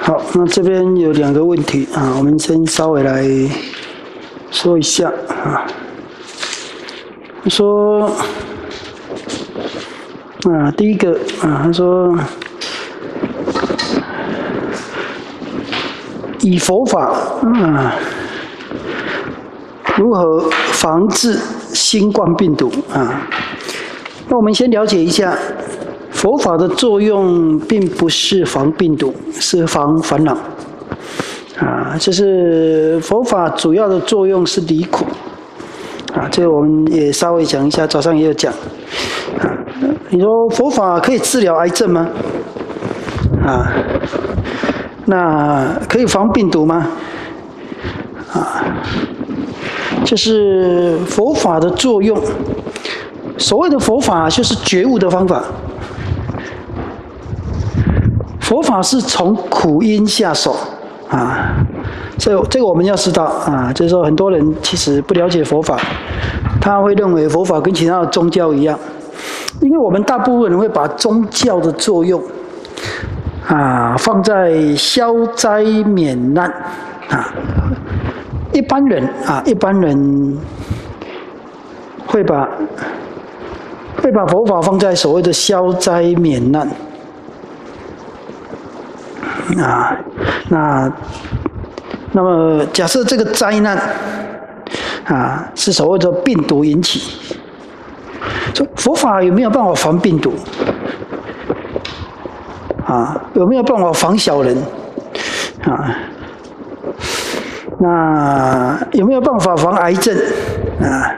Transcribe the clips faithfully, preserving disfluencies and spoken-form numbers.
好，那这边有两个问题啊，我们先稍微来说一下啊。说啊，第一个啊，他说以佛法啊，如何防治新冠病毒啊？那我们先了解一下。佛法的作用并不是防病毒，是防烦恼。啊，就是佛法主要的作用是离苦。啊，这个我们也稍微讲一下，早上也有讲。啊，你说佛法可以治疗癌症吗？啊，那可以防病毒吗？啊，就是佛法的作用。所谓的佛法，就是觉悟的方法。佛法是从苦因下手啊，这这个我们要知道啊，就是说很多人其实不了解佛法，他会认为佛法跟其他的宗教一样，因为我们大部分人会把宗教的作用啊放在消灾免难啊，一般人啊一般人会把会把佛法放在所谓的消灾免难。啊，那那么假设这个灾难啊是所谓的病毒引起，说佛法有没有办法防病毒？啊，有没有办法防小人？啊，那有没有办法防癌症？啊，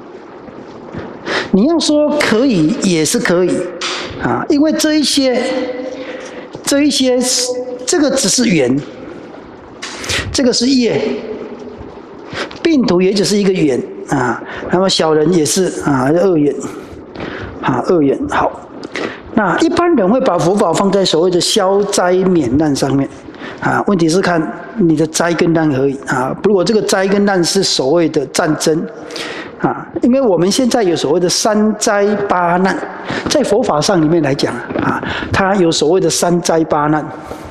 你要说可以也是可以啊，因为这一些这一些。这个只是缘，这个是业，病毒也只是一个缘啊。那么小人也是啊，恶缘啊，恶缘。好，那一般人会把佛法放在所谓的消灾免难上面啊。问题是看你的灾跟难而已啊。如果这个灾跟难是所谓的战争啊，因为我们现在有所谓的三灾八难，在佛法上里面来讲啊，它有所谓的三灾八难。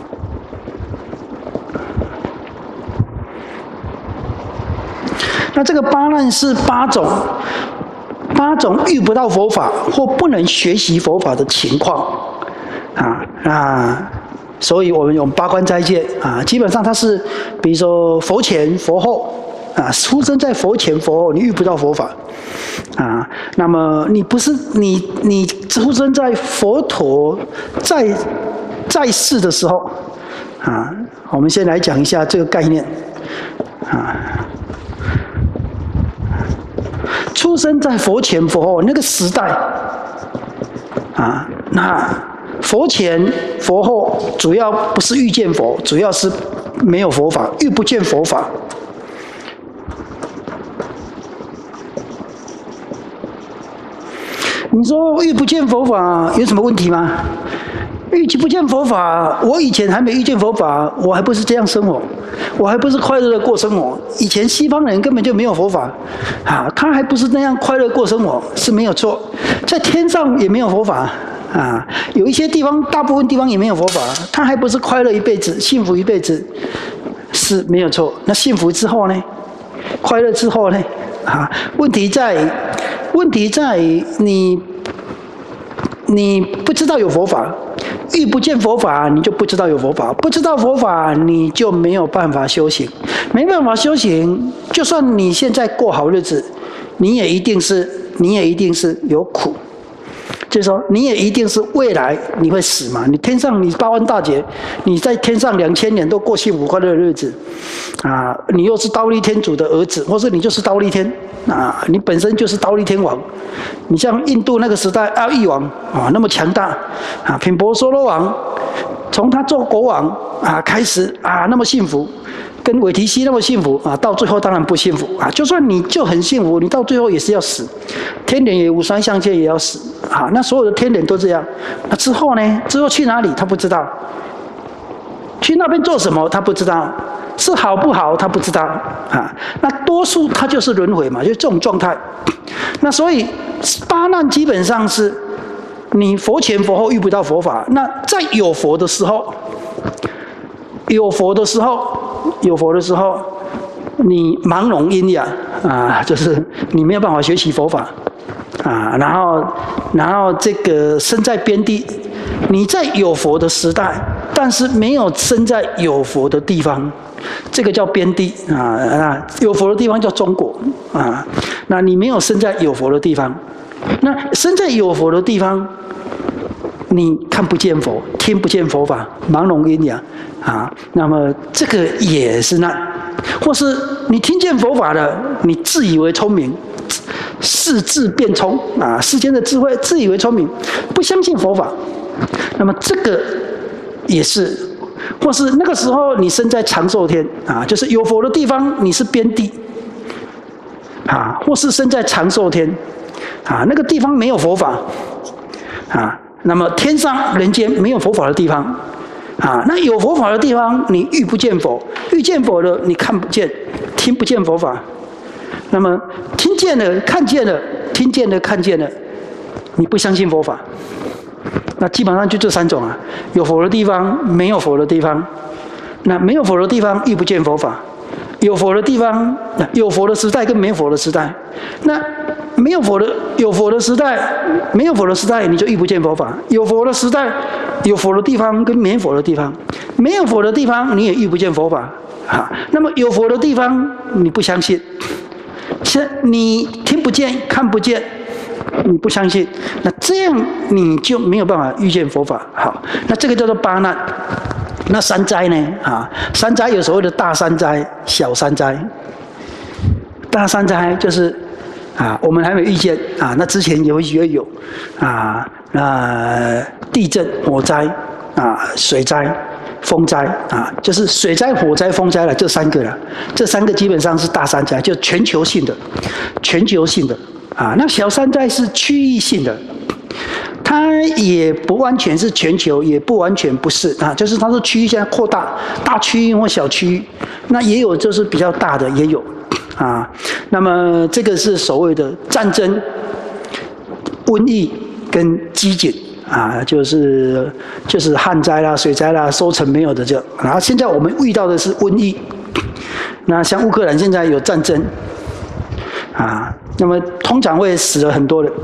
那这个八难是八种，八种遇不到佛法或不能学习佛法的情况，啊啊，所以我们有八关斋戒啊，基本上它是，比如说佛前佛后啊，出生在佛前佛后，你遇不到佛法，啊，那么你不是你你出生在佛陀在在世的时候，啊，我们先来讲一下这个概念，啊。出生在佛前佛后那个时代，啊，那佛前佛后主要不是遇见佛，主要是没有佛法，遇不见佛法。你说遇不见佛法有什么问题吗？遇不见佛法，我以前还没遇见佛法，我还不是这样生活，我还不是快乐的过生活。以前西方人根本就没有佛法，啊，他还不是那样快乐过生活，是没有错。在天上也没有佛法，啊，有一些地方，大部分地方也没有佛法，他还不是快乐一辈子，幸福一辈子，是没有错。那幸福之后呢？快乐之后呢？啊，问题在，问题在你，你不知道有佛法。遇不见佛法，你就不知道有佛法；不知道佛法，你就没有办法修行。没办法修行，就算你现在过好日子，你也一定是，你也一定是有苦。就是说，你也一定是未来你会死嘛？你天上你八万大劫，你在天上两千年都过幸福快乐的日子，啊，你又是忉利天主的儿子，或是你就是忉利天啊，你本身就是忉利天王。你像印度那个时代阿育王啊，那么强大啊，频婆娑罗王，从他做国王啊开始啊，那么幸福。跟韦提希那么幸福啊，到最后当然不幸福啊。就算你就很幸福，你到最后也是要死。天人也无三相见也要死啊。那所有的天人都这样。那之后呢？之后去哪里？他不知道。去那边做什么？他不知道。是好不好？他不知道啊。那多数他就是轮回嘛，就这种状态。那所以八难基本上是你佛前佛后遇不到佛法。那在有佛的时候。 有佛的时候，有佛的时候，你盲聋阴阳啊，就是你没有办法学习佛法啊。然后，然后这个身在边地，你在有佛的时代，但是没有身在有佛的地方，这个叫边地啊啊。有佛的地方叫中国啊。那你没有身在有佛的地方，那身在有佛的地方。你看不见佛，听不见佛法，盲聋阴阳啊，那么这个也是难；或是你听见佛法了，你自以为聪明，视智变聪啊，世间的智慧，自以为聪明，不相信佛法，那么这个也是；或是那个时候你身在长寿天啊，就是有佛的地方，你是边地啊；或是身在长寿天啊，那个地方没有佛法啊。那么天上人间没有佛法的地方，啊，那有佛法的地方，你遇不见佛，遇见佛了，你看不见，听不见佛法。那么听见了，看见了，听见了，看见了，你不相信佛法。那基本上就这三种啊，有佛的地方，没有佛的地方。那没有佛的地方，遇不见佛法；有佛的地方，有佛的时代跟没佛的时代。那没有佛的有佛的时代，没有佛的时代，你就遇不见佛法；有佛的时代，有佛的地方跟没佛的地方，没有佛的地方你也遇不见佛法啊。那么有佛的地方你不相信，你听不见、看不见，你不相信，那这样你就没有办法遇见佛法。好，那这个叫做八难。那三灾呢？啊，三灾有所谓的大三灾、小三灾。大三灾就是啊，我们还没遇见啊，那之前也会也有啊，那地震、火灾啊、水灾、风灾啊，就是水灾、火灾、风灾了，这三个了，这三个基本上是大三灾，就全球性的，全球性的啊。那小三灾是区域性的。它也不完全是全球，也不完全不是啊，就是它是区域现在扩大，大区域或小区域，那也有就是比较大的也有啊。那么这个是所谓的战争、瘟疫跟饥馑啊，就是就是旱灾啦、水灾啦、收成没有的这样。然后现在我们遇到的是瘟疫，那像乌克兰现在有战争啊，那么通常会死了很多人。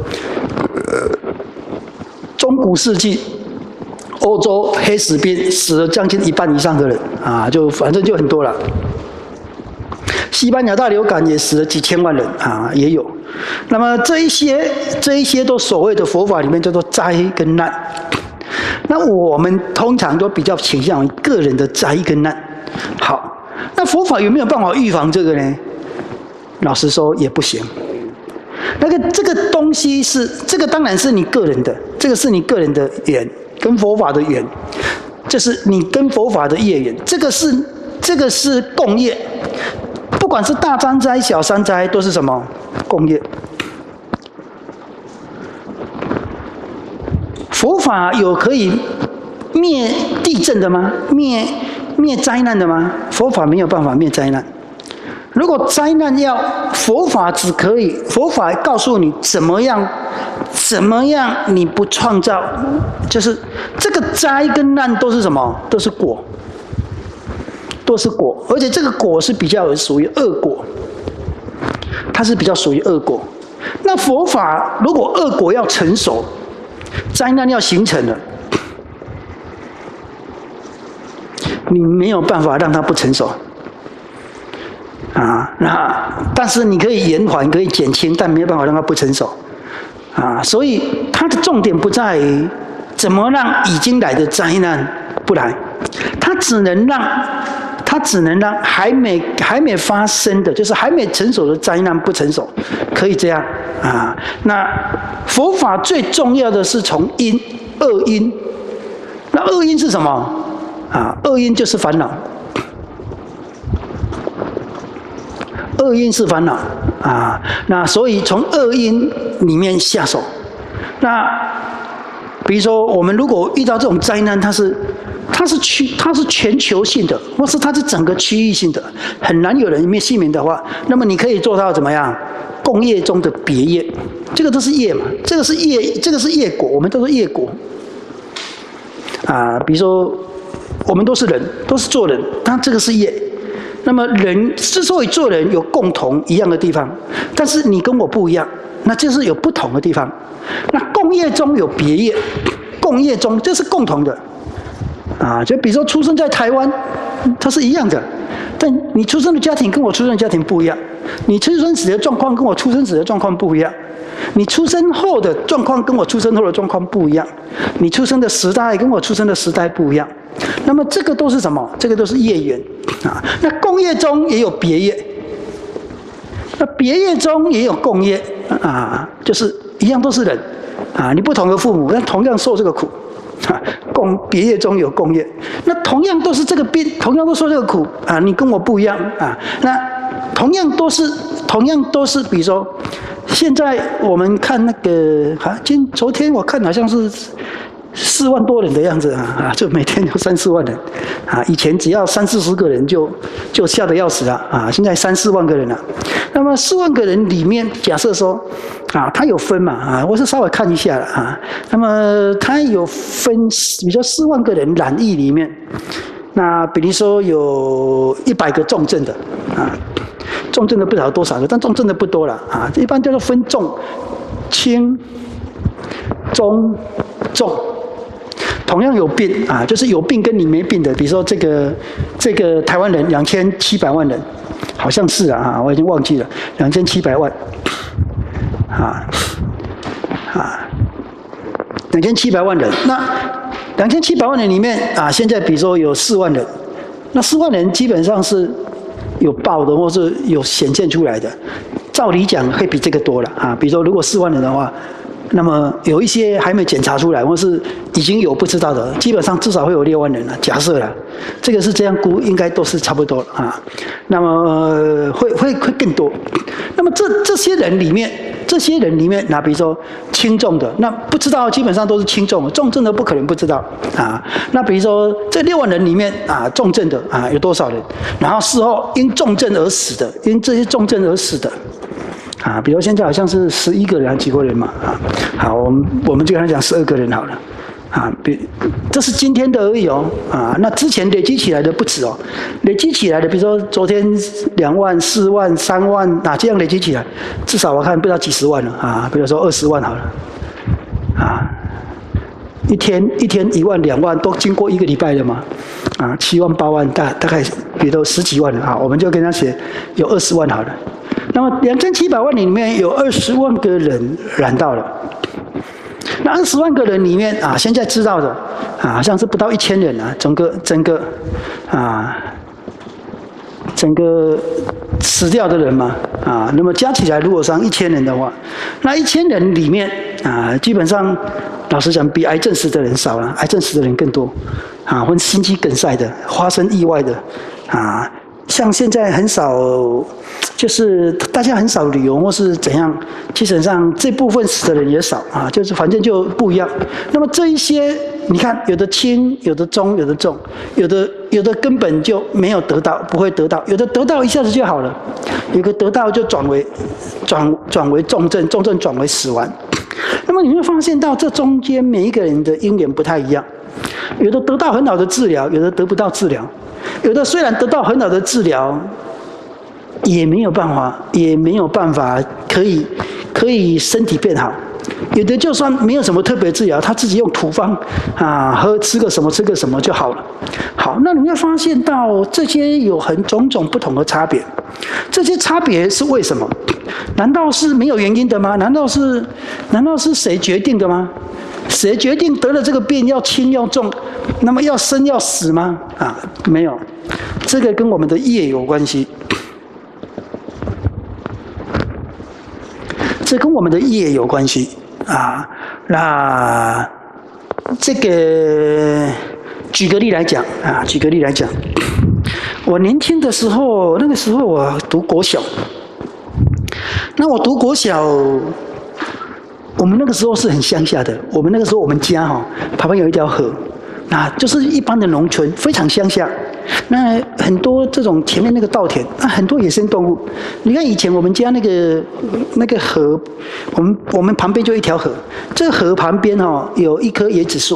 中古世纪，欧洲黑死病死了将近一半以上的人啊，就反正就很多了。西班牙大流感也死了几千万人啊，也有。那么这一些这一些都所谓的佛法里面叫做灾跟难。那我们通常都比较倾向于个人的灾跟难。好，那佛法有没有办法预防这个呢？老实说也不行。那个这个东西是这个当然是你个人的，这个是你个人的缘，跟佛法的缘，这是你跟佛法的业缘，这个是这个是共业，不管是大三灾、小三灾，都是什么共业。佛法有可以灭地震的吗？灭灭灾难的吗？佛法没有办法灭灾难。如果灾难要佛法只可以，佛法告诉你怎么样，怎么样你不创造，就是这个灾跟难都是什么？都是果，都是果，而且这个果是比较属于恶果，它是比较属于恶果。那佛法如果恶果要成熟，灾难要形成了，你没有办法让它不成熟。啊，那但是你可以延缓，可以减轻，但没有办法让它不成熟，啊，所以它的重点不在于怎么让已经来的灾难不来，它只能让，它只能让还没还没发生的，就是还没成熟的灾难不成熟，可以这样啊。那佛法最重要的是从因恶因，那恶因是什么啊？恶因就是烦恼。恶因是烦恼啊，那所以从恶因里面下手。那比如说，我们如果遇到这种灾难，它是它是区它是全球性的，或是它是整个区域性的，很难有人灭幸免的话，那么你可以做到怎么样？共业中的别业，这个都是业嘛，这个是业，这个是业果，我们都是业果啊。比如说我们都是人，都是做人，那这个是业。那么人之所以做人有共同一样的地方，但是你跟我不一样，那就是有不同的地方。那共业中有别业，共业中这是共同的啊。就比如说出生在台湾，它是一样的，但你出生的家庭跟我出生的家庭不一样，你出生时的状况跟我出生时的状况不一样，你出生后的状况跟我出生后的状况不一样，你出生的时代跟我出生的时代不一样。那么这个都是什么？这个都是业缘啊。那共业中也有别业，那别业中也有共业啊，就是一样都是人啊，你不同的父母，但同样受这个苦啊。共别业中有共业，那同样都是这个病，同样都受这个苦啊，你跟我不一样啊。那同样都是，同样都是，比如说，现在我们看那个啊，今昨天我看好像是四万多人的样子啊啊，就每天有三四万人啊，以前只要三四十个人就就吓得要死了啊，现在三四万个人了。那么四万个人里面，假设说啊，它有分嘛啊，我是稍微看一下了啊。那么它有分，比如说四万个人染疫里面，那比如说有一百个重症的啊，重症的不晓得多少个，但重症的不多了啊，一般叫做分重、轻、中、重。同样有病啊，就是有病跟你没病的，比如说这个这个台湾人两千七百万人，好像是啊，我已经忘记了，两千七百万，啊啊，两千七百万人，那两千七百万人里面啊，现在比如说有四万人，那四万人基本上是有报的，或是有显现出来的，照理讲会比这个多了啊，比如说如果四万人的话。那么有一些还没检查出来，或是已经有不知道的，基本上至少会有六万人了。假设了，这个是这样估，应该都是差不多啊。那么、呃、会会会更多。那么这这些人里面，这些人里面，那比如说轻重的，那不知道基本上都是轻重，重症的不可能不知道啊。那比如说这六万人里面啊，重症的啊有多少人？然后事后因重症而死的，因这些重症而死的。啊，比如现在好像是十一个人还是几个人嘛？啊，好，我们我们就跟他讲十二个人好了。啊，比这是今天的而已哦。啊，那之前累积起来的不止哦，累积起来的，比如说昨天两万、四万、三万，啊，这样累积起来，至少我看不知道几十万了啊。比如说二十万好了。啊，一天一天一万、两万，都经过一个礼拜了嘛。啊，七万、八万，大大概比如说十几万了啊，我们就跟他写有二十万好了。那么两千七百万里面有二十万个人染到了，那二十万个人里面啊，现在知道的啊，好像是不到一千人啊，整个整个啊，整个死掉的人嘛啊，那么加起来如果上一千人的话，那一千人里面啊，基本上老实讲比癌症死的人少了，癌症死的人更多啊，或心肌梗塞的，发生意外的啊。像现在很少，就是大家很少旅游或是怎样，基本上这部分死的人也少啊，就是反正就不一样。那么这一些，你看有的轻，有的中，有的重，有的有的根本就没有得到，不会得到，有的得到一下子就好了，有个得到就转为转转为重症，重症转为死亡。那么你会发现到这中间每一个人的因缘不太一样，有的得到很好的治疗，有的得不到治疗。有的虽然得到很好的治疗，也没有办法，也没有办法可以可以身体变好。有的就算没有什么特别治疗，他自己用土方啊，喝吃个什么吃个什么就好了。好，那你会发现到这些有很种种不同的差别，这些差别是为什么？难道是没有原因的吗？难道是难道是谁决定的吗？谁决定得了这个病要轻要重，那么要生要死吗？啊，没有，这个跟我们的业有关系。这跟我们的业有关系啊。那这个举个例来讲啊，举个例来讲，我年轻的时候，那个时候我读国小，那我读国小。我们那个时候是很乡下的，我们那个时候我们家哈、哦、旁边有一条河，那就是一般的农村，非常乡下。那很多这种前面那个稻田，那很多野生动物。你看以前我们家那个那个河，我们我们旁边就一条河，这个河旁边哈、哦、有一棵椰子树，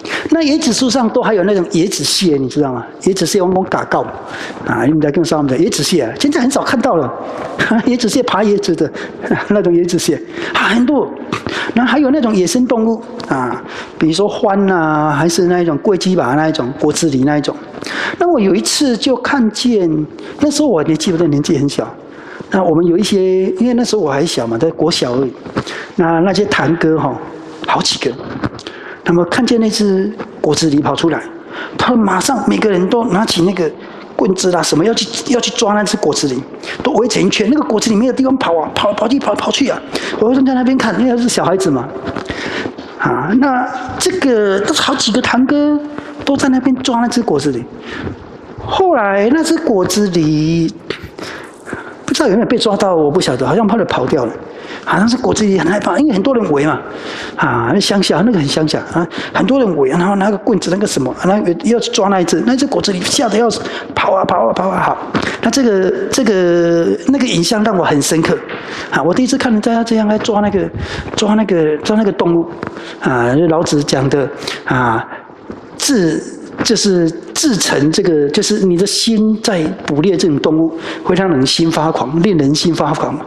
那椰子树上都还有那种椰子蟹，你知道吗？椰子蟹我们嘎告啊，你们在跟上面的椰子蟹、啊，现在很少看到了。椰子蟹爬椰子的那种椰子蟹啊，很多。那还有那种野生动物啊，比如说獾啊，还是那一种贵鸡吧，那一种果子狸那一种。那我有一次就看见，那时候我年纪不对，年纪很小。那我们有一些，因为那时候我还小嘛，在国小而已。那那些堂哥哈、哦，好几个，那么看见那只果子狸跑出来，他们马上每个人都拿起那个棍子啦，什么要去要去抓那只果子狸，都围成一圈。那个果子狸没有地方跑啊，跑跑去跑跑去啊。我就在那边看，因为是小孩子嘛。啊，那这个都是好几个堂哥都在那边抓那只果子狸。后来那只果子狸不知道有没有被抓到，我不晓得，好像怕了跑掉了。好像是果子狸很害怕，因为很多人围嘛，啊，乡下那个很乡下啊，很多人围，然后拿个棍子那个什么，然后要去抓那一只，那一只果子狸吓得要死，跑啊跑啊跑啊，好，那这个这个那个影像让我很深刻，啊，我第一次看人家这样来抓那个抓那个抓那个动物，啊，老子讲的啊，自。就是自成这个，就是你的心在捕猎这种动物，会让人心发狂，令人心发狂。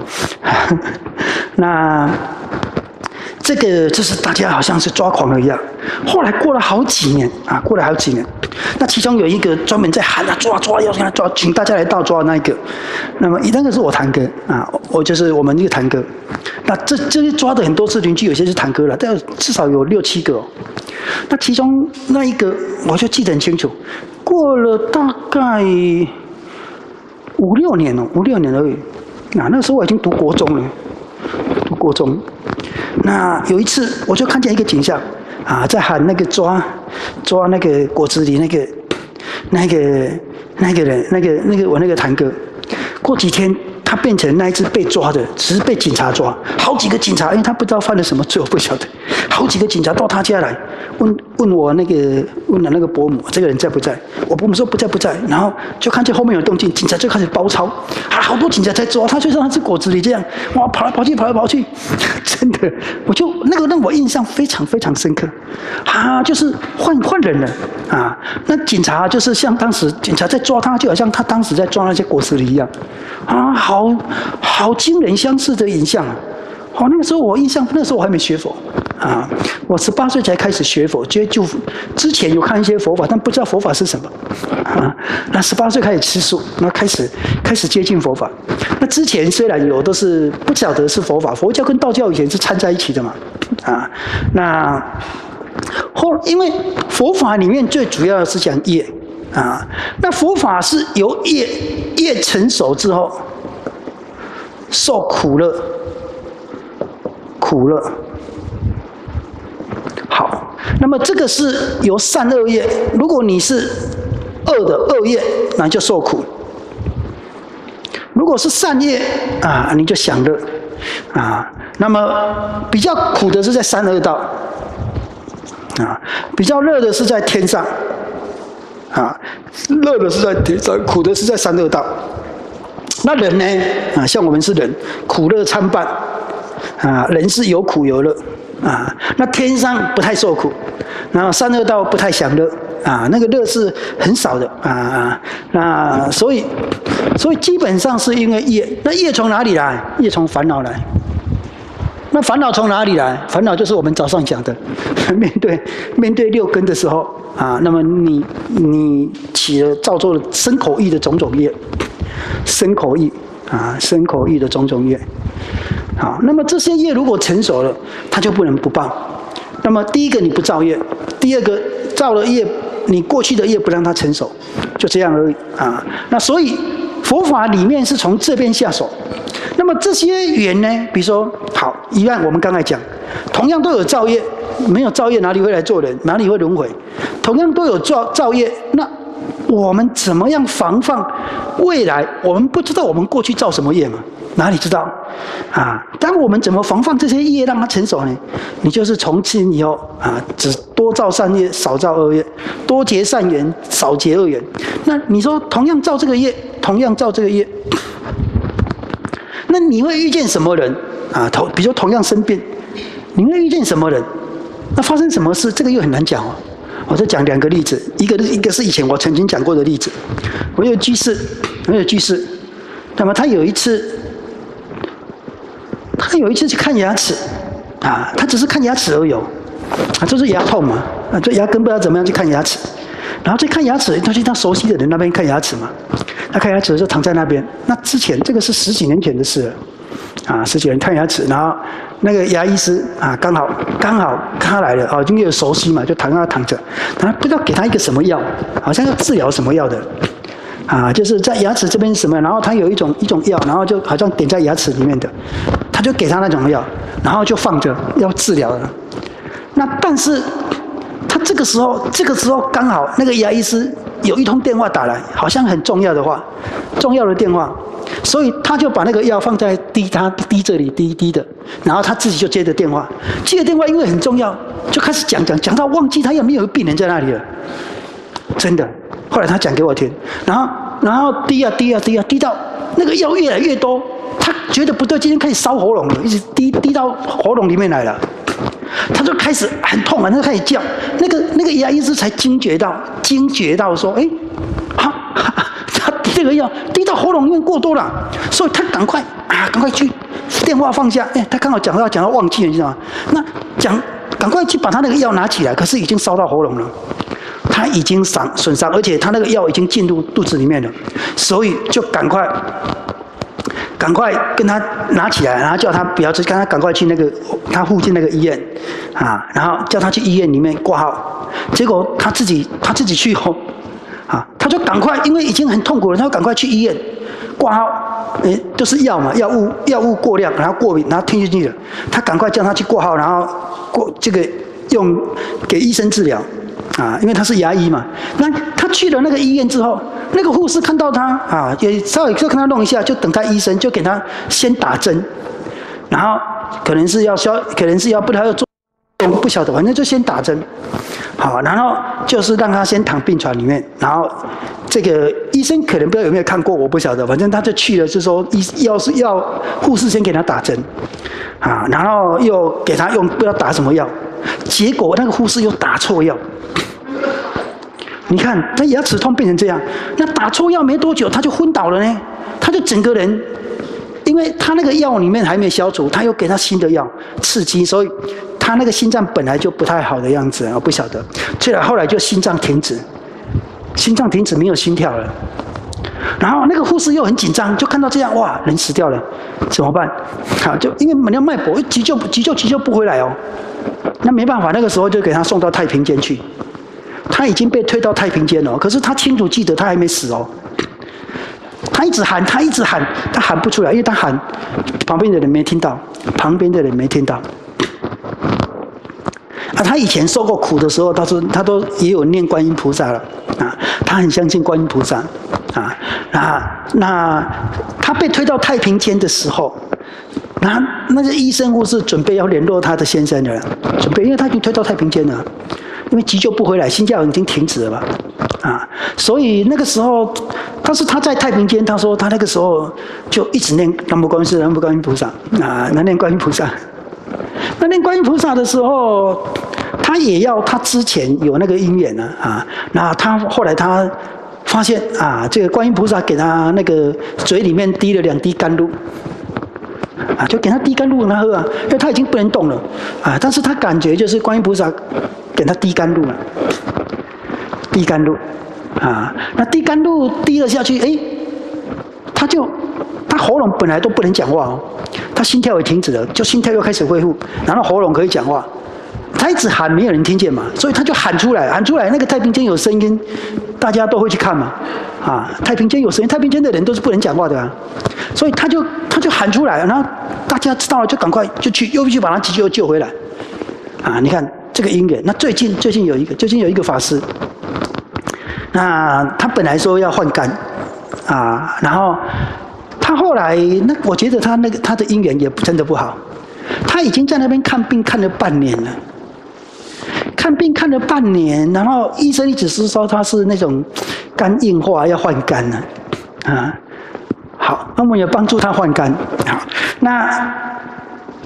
那这个就是大家好像是抓狂了一样。后来过了好几年啊，过了好几年，那其中有一个专门在喊啊抓抓，要让他抓，请大家来倒抓那一个。那么那个是我堂哥啊，我就是我们一个堂哥。那这这些抓的很多是邻居，有些是堂哥了，但至少有六七个哦。那其中那一个我就记得很清楚，过了大概五六年了，五六年而已。那那时候我已经读国中了，读国中。那有一次我就看见一个景象啊，在喊那个抓抓那个果子狸那个那个那个人那个那个我那个堂哥，过几天。他变成那一只被抓的，只是被警察抓，好几个警察，因为他不知道犯了什么罪，我不晓得，好几个警察到他家来，问问我那个问了那个伯母，这个人在不在？我伯母说不在不在，然后就看见后面有动静，警察就开始包抄，啊，好多警察在抓，他就像那只果子狸这样，哇，跑来跑去，跑来跑去，真的，我就那个让我印象非常非常深刻，啊，就是换换人了啊，那警察就是像当时警察在抓他，就好像他当时在抓那些果子狸一样，啊，好。好, 好惊人相似的影像啊！好，那个时候我印象，那时候我还没学佛啊，我十八岁才开始学佛，就就之前有看一些佛法，但不知道佛法是什么啊。那十八岁开始吃素，那开始开始接近佛法。那之前虽然有，都是不晓得是佛法，佛教跟道教以前是掺在一起的嘛啊。那后因为佛法里面最主要的是讲业啊，那佛法是由业业成熟之后。受苦乐，苦乐。好，那么这个是由善恶业。如果你是恶的恶业，那就受苦；如果是善业啊，你就享乐啊。那么比较苦的是在三恶道啊，比较乐的是在天上啊，乐的是在天上，苦的是在三恶道。那人呢？啊，像我们是人，苦乐参半，啊，人是有苦有乐，啊，那天上不太受苦，然后三恶道不太享乐，啊，那个乐是很少的，啊，那所以，所以基本上是因为业，那业从哪里来？业从烦恼来。那烦恼从哪里来？烦恼就是我们早上讲的，面对面对六根的时候，啊，那么你你起了造作了身口意的种种业。身口意啊，身口意的种种业，好，那么这些业如果成熟了，它就不能不报。那么第一个你不造业，第二个造了业，你过去的业不让它成熟，就这样而已啊。那所以佛法里面是从这边下手。那么这些缘呢，比如说好一样，我们刚才讲，同样都有造业，没有造业哪里会来做人，哪里会轮回？同样都有造造业，那。我们怎么样防范未来？我们不知道我们过去造什么业嘛？哪里知道？啊！当我们怎么防范这些业让它成熟呢？你就是从今以后啊，只多造善业，少造恶业；多结善缘，少结恶缘。那你说同样造这个业，同样造这个业，那你会遇见什么人啊？同比如说同样生病，你会遇见什么人？那发生什么事？这个又很难讲哦。 我就讲两个例子，一个一个是以前我曾经讲过的例子。我有居士，我有居士，那么他有一次，他有一次去看牙齿，啊，他只是看牙齿而已，啊，就是牙痛嘛，啊，这牙根不知道怎么样去看牙齿，然后去看牙齿，他去他熟悉的人那边看牙齿嘛，他看牙齿的时候躺在那边，那之前这个是十几年前的事了。啊，十几人看牙齿，然后那个牙医师啊，刚好刚好他来了，哦，因为有熟悉嘛，就躺在那躺着，然后不知道给他一个什么药，好像要治疗什么药的，啊，就是在牙齿这边什么，然后他有一种一种药，然后就好像点在牙齿里面的，他就给他那种药，然后就放着要治疗了。那但是他这个时候这个时候刚好那个牙医师有一通电话打来，好像很重要的话，重要的电话。所以他就把那个药放在滴他滴这里滴滴的，然后他自己就接着电话，接着电话因为很重要，就开始讲讲讲到忘记他有没有病人在那里了，真的。后来他讲给我听，然后然后滴啊滴啊滴啊滴到那个药越来越多，他觉得不对，今天开始烧喉咙了，一直滴滴到喉咙里面来了，他就开始很痛啊，他就开始叫，那个那个牙医师才惊觉到惊觉到说，哎，好。这个药滴到喉咙里面过多了，所以他赶快啊，赶快去电话放下。哎，他刚好讲到讲到忘记了，你知道吗？那讲赶快去把他那个药拿起来，可是已经烧到喉咙了，他已经伤损伤，而且他那个药已经进入肚子里面了，所以就赶快赶快跟他拿起来，然后叫他不要去，让他赶快去那个他附近那个医院啊，然后叫他去医院里面挂号。结果他自己他自己去后。啊，他就赶快，因为已经很痛苦了，他就赶快去医院挂号，诶，就是药嘛，药物药物过量，然后过敏，然后听进去了，他赶快叫他去挂号，然后过这个用给医生治疗，啊，因为他是牙医嘛。那他去了那个医院之后，那个护士看到他啊，也稍微就跟他弄一下，就等待医生，就给他先打针，然后可能是要消，可能是要不知道要做。不晓得，反正就先打针，好，然后就是让他先躺病床里面，然后这个医生可能不知道有没有看过，我不晓得，反正他就去了，就说医要是要护士先给他打针，啊，然后又给他用不知道打什么药，结果那个护士又打错药，你看他牙齿痛变成这样，那打错药没多久他就昏倒了呢，他就整个人。因为他那个药里面还没消除，他又给他新的药刺激，所以他那个心脏本来就不太好的样子，我不晓得。所以后来就心脏停止，心脏停止没有心跳了。然后那个护士又很紧张，就看到这样，哇，人死掉了，怎么办？好，就因为没有脉搏，急救急救急救不回来哦。那没办法，那个时候就给他送到太平间去。他已经被推到太平间了，可是他清楚记得他还没死哦。他一直喊，他一直喊，他喊不出来，因为他喊，旁边的人没听到，旁边的人没听到。啊，他以前受过苦的时候，他说他都也有念观音菩萨了啊，他很相信观音菩萨啊。那那他被推到太平间的时候，那那个医生护士准备要联络他的先生了，准备，因为他已经推到太平间了，因为急救不回来，心跳已经停止了嘛。啊，所以那个时候，但是他在太平间，他说他那个时候就一直念南无观世音，南无观音菩萨啊，那念观音菩萨。那念观音菩萨的时候，他也要他之前有那个因缘呢啊，那他后来他发现啊，这个观音菩萨给他那个嘴里面滴了两滴甘露。啊，就给他滴甘露让他喝啊，因为他已经不能动了啊，但是他感觉就是观音菩萨给他滴甘露了。滴甘露，啊，那滴甘露滴了下去，哎，他就他喉咙本来都不能讲话哦，他心跳也停止了，就心跳又开始恢复，然后喉咙可以讲话，他一直喊没有人听见嘛，所以他就喊出来，喊出来，那个太平间有声音，大家都会去看嘛，啊，太平间有声音，太平间的人都是不能讲话的啊，所以他就他就喊出来，然后大家知道了就赶快就去又去把他急救救回来，啊，你看这个因缘，那最近最近有一个最近有一个法师。那他本来说要换肝，啊，然后他后来那我觉得他那个他的姻缘也真的不好，他已经在那边看病看了半年了，看病看了半年，然后医生一直是说他是那种肝硬化要换肝了，啊，好，那我们也帮助他换肝，好，那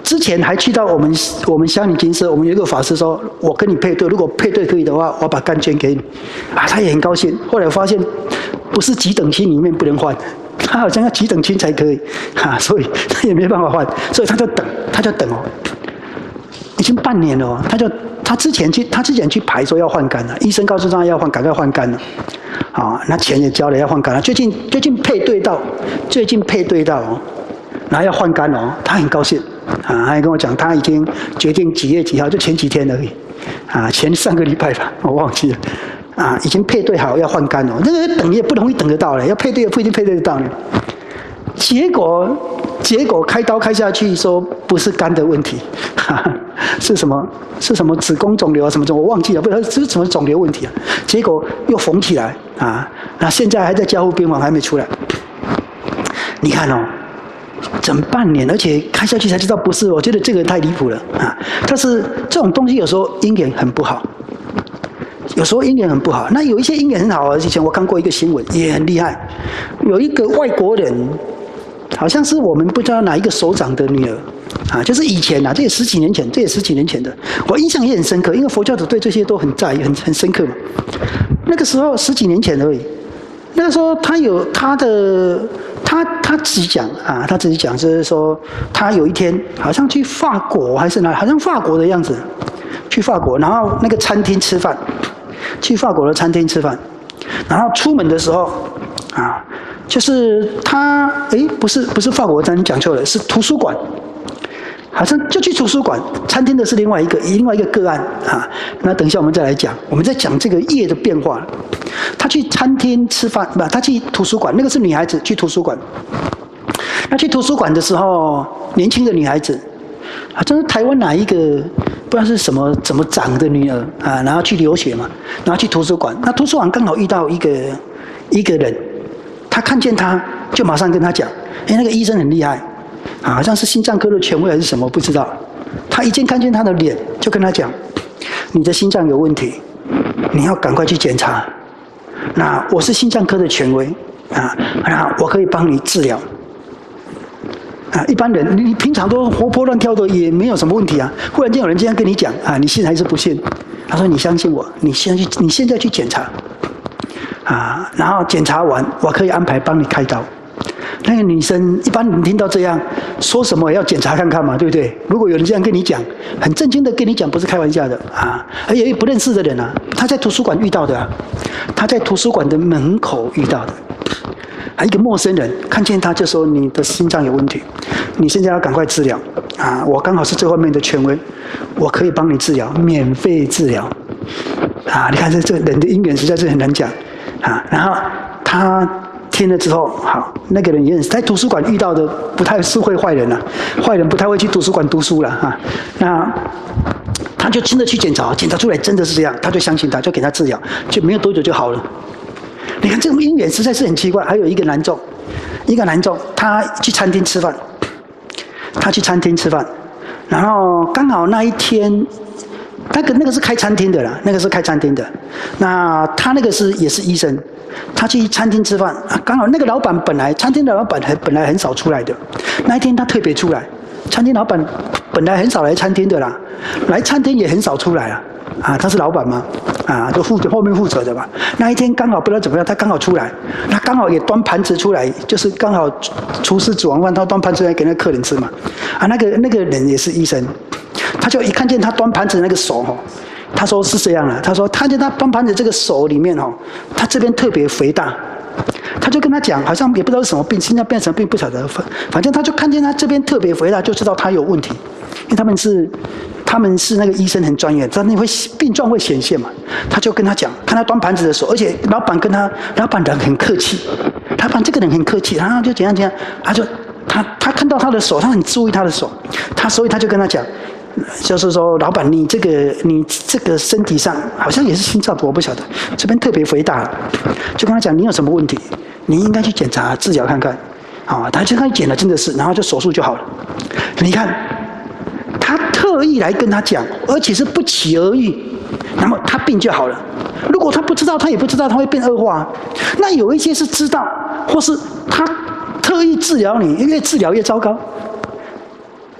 之前还去到我们我们香林金色，我们有一个法师说，我跟你配对，如果配对可以的话，我把肝捐给你。啊，他也很高兴。后来发现，不是几等亲里面不能换，他好像要几等亲才可以，啊，所以他也没办法换，所以他就等，他就等哦，已经半年了哦，他就他之前去他之前去排说要换肝了，医生告诉他要换，赶快换肝了。啊，那钱也交了，要换肝了。最近最近配对到，最近配对到哦，然后要换肝哦，他很高兴啊，他还跟我讲，他已经决定几月几号，就前几天而已，啊，前上个礼拜吧，我忘记了，啊，已经配对好要换肝哦，那个等也不容易等得到了，要配对也不一定配对得到呢。结果结果开刀开下去说不是肝的问题，哈哈，是什么？是什么子宫肿瘤啊？什么肿？我忘记了，不知道是什么肿瘤问题啊？结果又缝起来啊！那现在还在加护病房，还没出来。你看哦，整半年，而且开下去才知道不是。我觉得这个太离谱了啊！但是这种东西有时候因缘很不好，有时候因缘很不好。那有一些因缘很好啊。以前我看过一个新闻，也很厉害，有一个外国人。好像是我们不知道哪一个首长的女儿，啊，就是以前啊，这也十几年前，这也十几年前的，我印象也很深刻，因为佛教徒对这些都很在意，很很深刻嘛。那个时候十几年前而已，那个时候他有他的，他他自己讲啊，他自己讲就是说，他有一天好像去法国还是哪，好像法国的样子，去法国，然后那个餐厅吃饭，去法国的餐厅吃饭，然后出门的时候，啊。就是他，诶，不是不是法国餐厅讲错了，是图书馆，好像就去图书馆，餐厅的是另外一个另外一个个案啊。那等一下我们再来讲，我们在讲这个业的变化。他去餐厅吃饭，不，他去图书馆，那个是女孩子去图书馆。那去图书馆的时候，年轻的女孩子，啊，这是台湾哪一个不知道是什么怎么长的女儿啊，然后去留学嘛，然后去图书馆，那图书馆刚好遇到一个一个人。他看见他，就马上跟他讲：“哎，那个医生很厉害，啊，好像是心脏科的权威还是什么，不知道。”他一见看见他的脸，就跟他讲：“你的心脏有问题，你要赶快去检查。那我是心脏科的权威，啊，那我可以帮你治疗。啊，一般人你平常都活泼乱跳的，也没有什么问题啊。忽然间有人这样跟你讲，啊，你信还是不信？他说：你相信我，你现在去，你现在去检查。”啊，然后检查完，我可以安排帮你开刀。那个女生，一般人听到这样，说什么也要检查看看嘛，对不对？如果有人这样跟你讲，很正经的跟你讲，不是开玩笑的啊。而且不认识的人啊，他在图书馆遇到的啊，他在图书馆的门口遇到的，啊，一个陌生人看见他就说：“你的心脏有问题，你现在要赶快治疗啊！我刚好是这方面的权威，我可以帮你治疗，免费治疗。”啊，你看这这人的因缘实在是很难讲。啊，然后他听了之后，好，那个人也在图书馆遇到的，不太是会坏人了、啊，坏人不太会去图书馆读书了啊。那他就真的去检查，检查出来真的是这样，他就相信他，就给他治疗，就没有多久就好了。你看这种因缘实在是很奇怪。还有一个男众，一个男众，他去餐厅吃饭，他去餐厅吃饭，然后刚好那一天。那个那个是开餐厅的啦，那个是开餐厅的。那他那个是也是医生，他去餐厅吃饭，刚好那个老板本来餐厅的老板还本来很少出来的，那一天他特别出来。餐厅老板本来很少来餐厅的啦，来餐厅也很少出来啊。啊，他是老板嘛，啊，都负责后面负责的嘛。那一天刚好不知道怎么样，他刚好出来，他刚好也端盘子出来，就是刚好厨师煮完饭，他端盘子来给那个客人吃嘛。啊，那个那个人也是医生。他就一看见他端盘子的那个手哈，他说是这样啊，他说看见他端盘子这个手里面哈，他这边特别肥大，他就跟他讲，好像也不知道是什么病，心脏变成病不晓得，反正他就看见他这边特别肥大，就知道他有问题，因为他们是他们是那个医生很专业，他那会病状会显现嘛，他就跟他讲，看他端盘子的手，而且老板跟他老板人很客气，老板这个人很客气，然后就怎样怎样，他就他他看到他的手，他很注意他的手，他所以他就跟他讲。就是说，老板，你这个你这个身体上好像也是心脏，我不晓得，这边特别肥大，就跟他讲你有什么问题，你应该去检查治疗看看，啊，他就开始检了，真的是，然后就手术就好了。你看，他特意来跟他讲，而且是不期而遇，那么他病就好了。如果他不知道，他也不知道他会变恶化。那有一些是知道，或是他特意治疗你，越治疗越糟糕。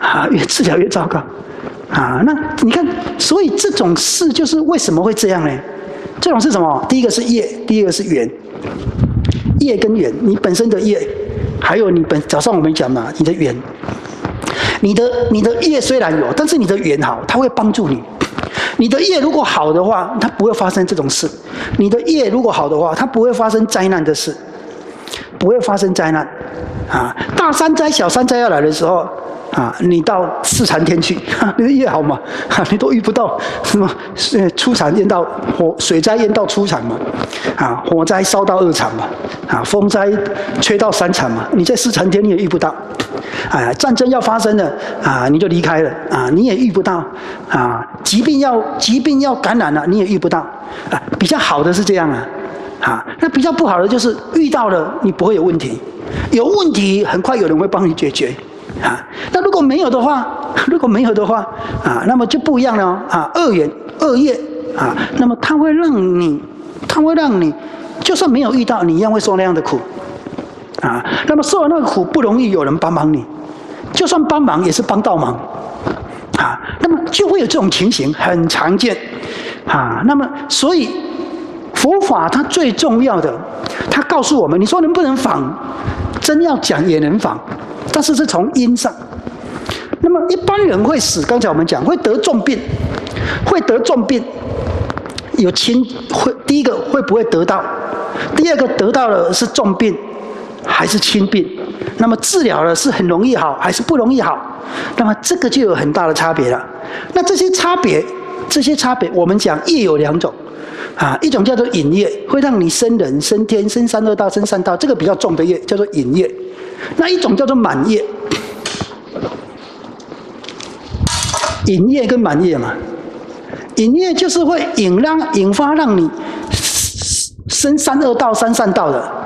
啊，越治疗越糟糕。啊，那你看，所以这种事就是为什么会这样呢？这种是什么？第一个是业，第二个是缘。业跟缘，你本身的业，还有你本早上我们讲嘛，你的缘。你的你的业虽然有，但是你的缘好，它会帮助你。你的业如果好的话，它不会发生这种事；你的业如果好的话，它不会发生灾难的事，不会发生灾难。啊，大山灾、小山灾要来的时候，啊，你到四禅天去，你的业好嘛？啊，你都遇不到什么出产淹到火水灾淹到出产嘛，啊，火灾烧到二产嘛，啊，风灾吹到三产嘛，你在四禅天你也遇不到。啊，战争要发生了啊，你就离开了啊，你也遇不到啊。疾病要疾病要感染了，你也遇不到啊。比较好的是这样啊，啊，那比较不好的就是遇到了你不会有问题，有问题很快有人会帮你解决啊。那如果没有的话，如果没有的话啊，那么就不一样了啊。恶缘恶业啊，那么它会让你，它会让你，就算没有遇到，你一样会受那样的苦。啊，那么受了那个苦不容易有人帮忙你，就算帮忙也是帮倒忙，啊，那么就会有这种情形，很常见，啊，那么所以佛法它最重要的，它告诉我们，你说能不能仿？真要讲也能仿，但是是从因上。那么一般人会死，刚才我们讲会得重病，会得重病，有轻会第一个会不会得到？第二个得到的是重病。还是轻病，那么治疗了是很容易好，还是不容易好？那么这个就有很大的差别了。那这些差别，这些差别，我们讲业有两种，啊，一种叫做引业，会让你生人、生天、生三恶道、生善道，这个比较重的业叫做引业。那一种叫做满业，引业跟满业嘛，引业就是会引让引发让你生三恶道、三善道的。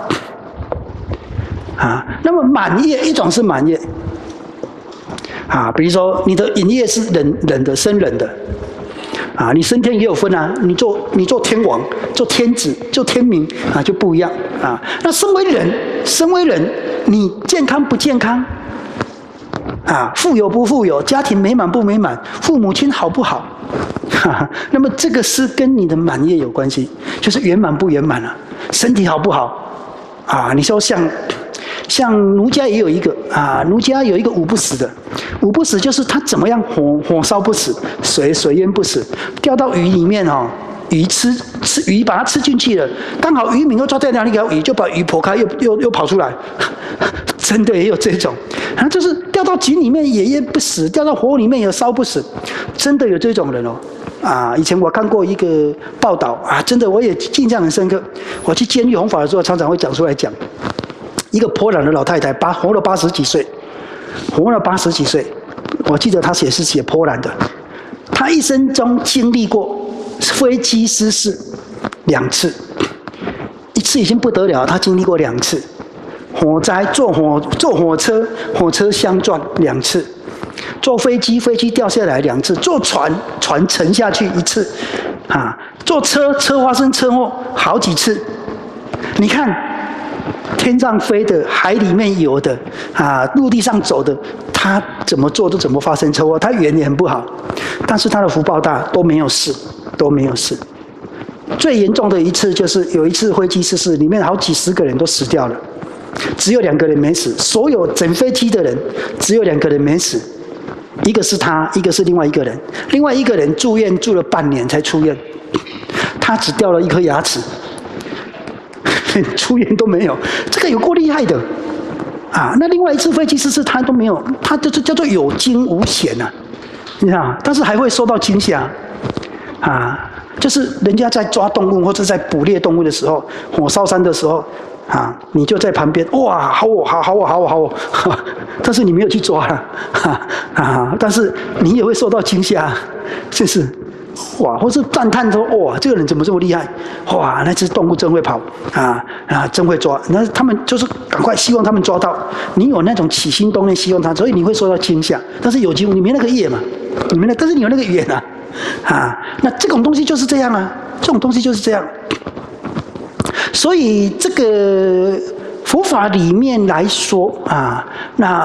啊，那么满业一种是满业，啊，比如说你的引业是人人的生人的，啊，你升天也有分啊，你做你做天王、做天子、做天明啊就不一样啊。那身为人，身为人，你健康不健康，啊，富有不富有，家庭美满不美满，父母亲好不好，哈哈，那么这个是跟你的满业有关系，就是圆满不圆满啊，身体好不好，啊，你说像。像儒家也有一个啊，儒家有一个五不死的，五不死就是他怎么样火火烧不死，水水淹不死，掉到鱼里面哦，鱼吃吃鱼把它吃进去了，刚好渔民又抓在那里条鱼，就把鱼剖开又又又跑出来，真的也有这种，啊，就是掉到井里面也淹不死，掉到火里面也烧不死，真的有这种人哦。啊，以前我看过一个报道啊，真的我也印象很深刻。我去监狱弘法的时候，常常会讲出来讲。一个波兰的老太太，八活了八十几岁，活了八十几岁。我记得她也是写波兰的。她一生中经历过飞机失事两次，一次已经不得了，她经历过两次；火灾坐火坐火车，火车相撞两次；坐飞机飞机掉下来两次；坐船船沉下去一次，啊，坐车车发生车祸好几次。你看。天上飞的，海里面游的，啊，陆地上走的，他怎么做都怎么发生车祸，他缘也很不好，但是他的福报大，都没有事，都没有事。最严重的一次就是有一次飞机失事，里面好几十个人都死掉了，只有两个人没死，所有整飞机的人只有两个人没死，一个是他，一个是另外一个人，另外一个人住院住了半年才出院，他只掉了一颗牙齿。出院都没有，这个有够厉害的啊！那另外一次飞机失事，他都没有，他就是叫做有惊无险呐、啊，你知道？但是还会受到惊吓啊！就是人家在抓动物或者在捕猎动物的时候，火烧山的时候啊，你就在旁边，哇，好我好好我好我好我，但是你没有去抓了啊！但是你也会受到惊吓，是不是？哇，或是赞叹说：“哇，这个人怎么这么厉害？哇，那只动物真会跑啊啊，真会抓。”那他们就是赶快希望他们抓到。你有那种起心动念希望他，所以你会受到惊吓。但是有机会，你没那个业嘛，你没那，但是你有那个缘啊啊。那这种东西就是这样啊，这种东西就是这样。所以这个佛法里面来说啊，那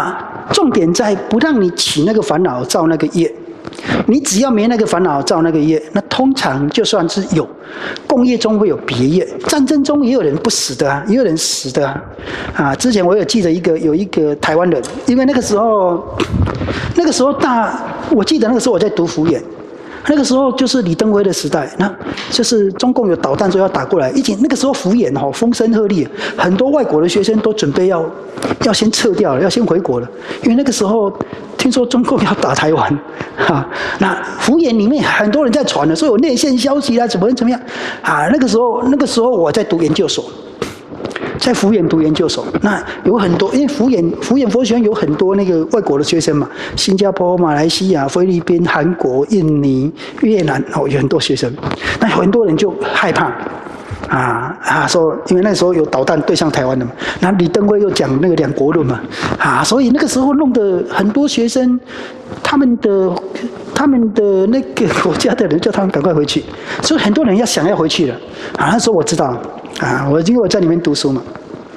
重点在不让你起那个烦恼造那个业。你只要没那个烦恼造那个业，那通常就算是有共业中会有别业，战争中也有人不死的啊，也有人死的啊。啊，之前我有记得一个有一个台湾人，因为那个时候那个时候大，我记得那个时候我在读福研。那个时候就是李登辉的时代，那就是中共有导弹说要打过来，已经那个时候福研哈风声鹤唳，很多外国的学生都准备要要先撤掉了，要先回国了，因为那个时候听说中共要打台湾，哈，那福研里面很多人在传了，说有内线消息啊，怎么怎么样啊？那个时候那个时候我在读研究所。在福研读研究所，那有很多，因为福研福研佛学院有很多那个外国的学生嘛，新加坡、马来西亚、菲律宾、韩国、印尼、越南，哦，有很多学生，那很多人就害怕，啊啊，说因为那时候有导弹对向台湾的嘛，那李登辉又讲那个两国论嘛，啊，所以那个时候弄得很多学生，他们的他们的那个国家的人叫他们赶快回去，所以很多人要想要回去了，啊，那时候我知道。啊，我因为我在里面读书嘛，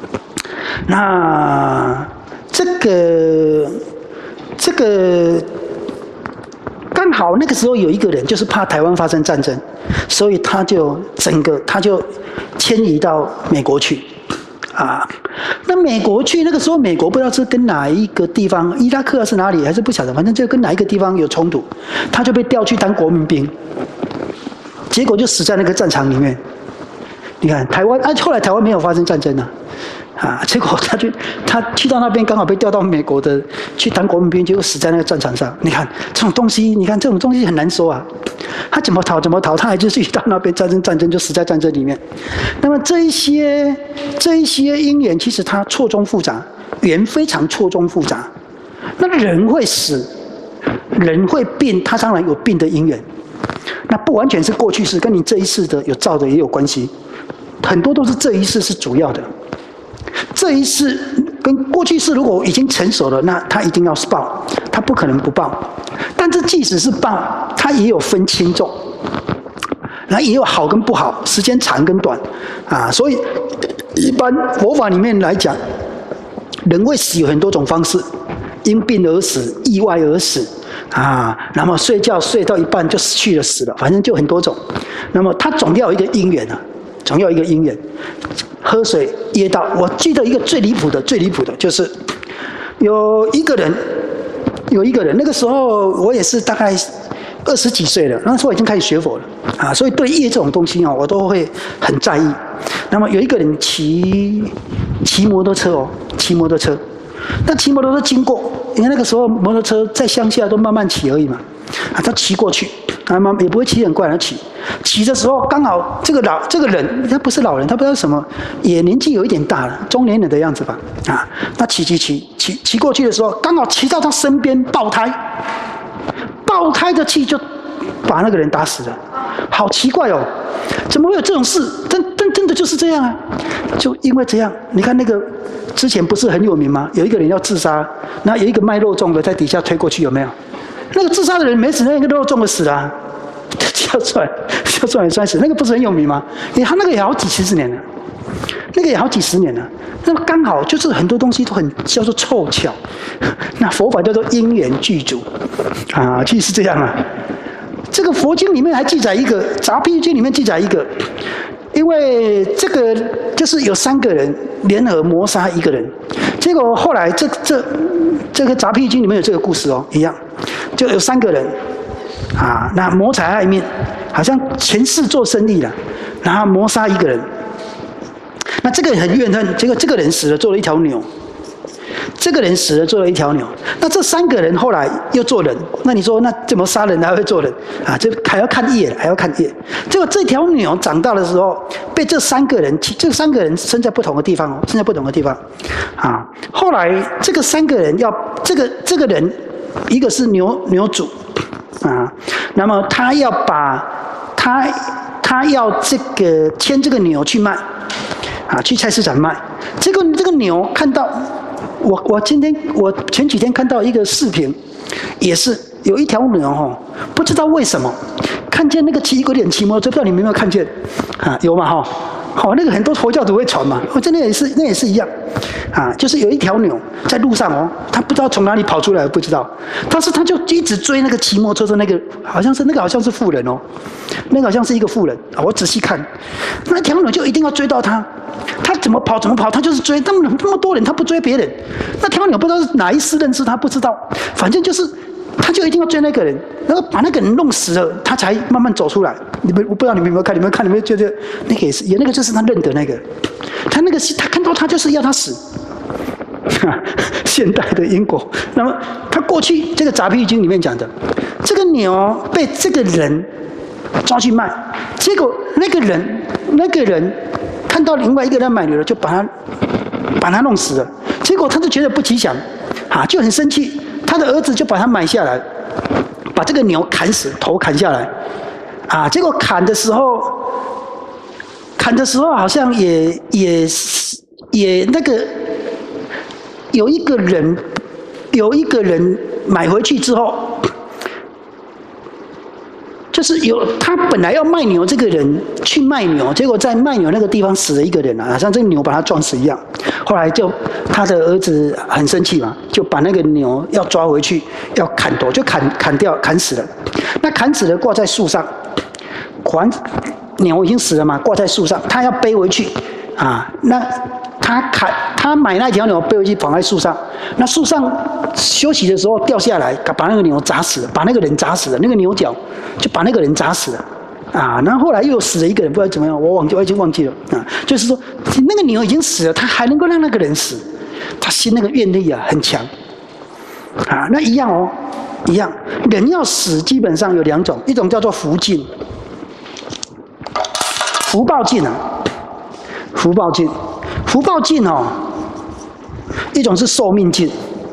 那这个这个刚好那个时候有一个人就是怕台湾发生战争，所以他就整个他就迁移到美国去，啊，那美国去那个时候美国不知道是跟哪一个地方，伊拉克是哪里还是不晓得，反正就跟哪一个地方有冲突，他就被调去当国民兵，结果就死在那个战场里面。你看台湾啊，后来台湾没有发生战争啊，啊，结果他去他去到那边刚好被调到美国的去当国民兵，结果死在那个战场上。你看这种东西，你看这种东西很难说啊。他怎么逃怎么逃，他还就是去到那边战争战争就死在战争里面。那么这一些这一些因缘，其实它错综复杂，缘非常错综复杂。那人会死，人会病，他当然有病的因缘。那不完全是过去式，跟你这一世的有造的也有关系。很多都是这一世是主要的，这一世跟过去世如果已经成熟了，那他一定要报，他不可能不报。但是即使是报，他也有分轻重，那也有好跟不好，时间长跟短啊。所以一般佛法里面来讲，人会死有很多种方式，因病而死，意外而死啊。那么睡觉睡到一半就死去了，死了，反正就很多种。那么他总要有一个因缘啊。总要一个因缘，喝水噎到。我记得一个最离谱的，最离谱的就是有一个人，有一个人，那个时候我也是大概二十几岁了，那时候已经开始学佛了啊，所以对业这种东西哦，我都会很在意。那么有一个人骑骑摩托车哦，骑摩托车，那骑摩托车经过，因为那个时候摩托车在乡下都慢慢骑而已嘛，啊，他骑过去。啊，也不会骑很快，他骑，骑的时候刚好这个老这个人，他不是老人，他不知道什么，也年纪有一点大了，中年人的样子吧。啊，他骑骑骑骑骑过去的时候，刚好骑到他身边爆胎，爆胎的气就把那个人打死了，好奇怪哦，怎么会有这种事？真真真的就是这样啊！就因为这样，你看那个之前不是很有名吗？有一个人要自杀，那有一个卖肉粽的在底下推过去，有没有？那个自杀的人没死，那个肉粽的死了、啊，跳出来，跳出来摔死。那个不是很有名吗？因为他那个也好几十年了，那个也好几十年了。那么刚好就是很多东西都很叫做凑巧，那佛法叫做因缘具足啊，其实是这样啊。这个佛经里面还记载一个，杂譬经里面记载一个，因为这个就是有三个人联合谋杀一个人，结果后来这这这个杂譬经里面有这个故事哦，一样。就有三个人，啊，那谋财害命，好像前世做生意了，然后谋杀一个人。那这个人很怨恨，结果这个人死了，做了一条牛。这个人死了，做了一条牛。那这三个人后来又做人，那你说那怎么杀人还会做人啊？这还要看业，还要看业。结果这条牛长大的时候，被这三个人，这三个人生在不同的地方哦，生在不同的地方，啊。后来这个三个人要这个这个人。一个是牛牛主，啊，那么他要把他他要这个牵这个牛去卖，啊，去菜市场卖。结果这个牛看到我我今天我前几天看到一个视频，也是有一条牛哦，不知道为什么看见那个骑一个人骑摩托车，不知道你们有没有看见啊？有嘛哈？ 好、哦，那个很多佛教徒会传嘛，哦，真的也是，那也是一样，啊，就是有一条牛在路上哦，他不知道从哪里跑出来，不知道，但是他就一直追那个骑摩托车的那个，好像是那个好像是妇人哦，那个好像是一个妇人啊，我仔细看，那条牛就一定要追到他，他怎么跑怎么跑，他就是追，那么那么多人他不追别人，那条牛不知道是哪一世认识他不知道，反正就是。他就一定要追那个人，然后把那个人弄死了，他才慢慢走出来。你们我不知道你们有没有看，你们看，你们觉得那个也是，也那个就是他认得那个，他那个是他看到他就是要他死。现代的因果，那么他过去这个《杂譬经》里面讲的，这个牛被这个人抓去卖，结果那个人那个人看到另外一个人买牛了，就把他把他弄死了，结果他就觉得不吉祥，啊，就很生气。他的儿子就把他买下来，把这个牛砍死，头砍下来，啊，结果砍的时候，砍的时候好像也也也那个有一个人有一个人买回去之后，就是有他本来要卖牛，这个人去卖牛，结果在卖牛那个地方死了一个人啊，好像这个牛把他撞死一样。后来就他的儿子很生气嘛，就把那个牛要抓回去，要砍头，就砍砍掉，砍死了。那砍死了挂在树上，还牛已经死了嘛，挂在树上，他要背回去啊。那他砍他买那条牛背回去绑在树上，那树上休息的时候掉下来，把那个牛砸死了，把那个人砸死了，那个牛角就把那个人砸死了。啊，然后后来又死了一个人，不知道怎么样，我忘记，我已经忘记了啊。就是说，那个牛已经死了，他还能够让那个人死，他心那个愿力啊很强。啊，那一样哦，一样，人要死基本上有两种，一种叫做福尽，福报尽啊，福报尽，福报尽哦，一种是寿命尽，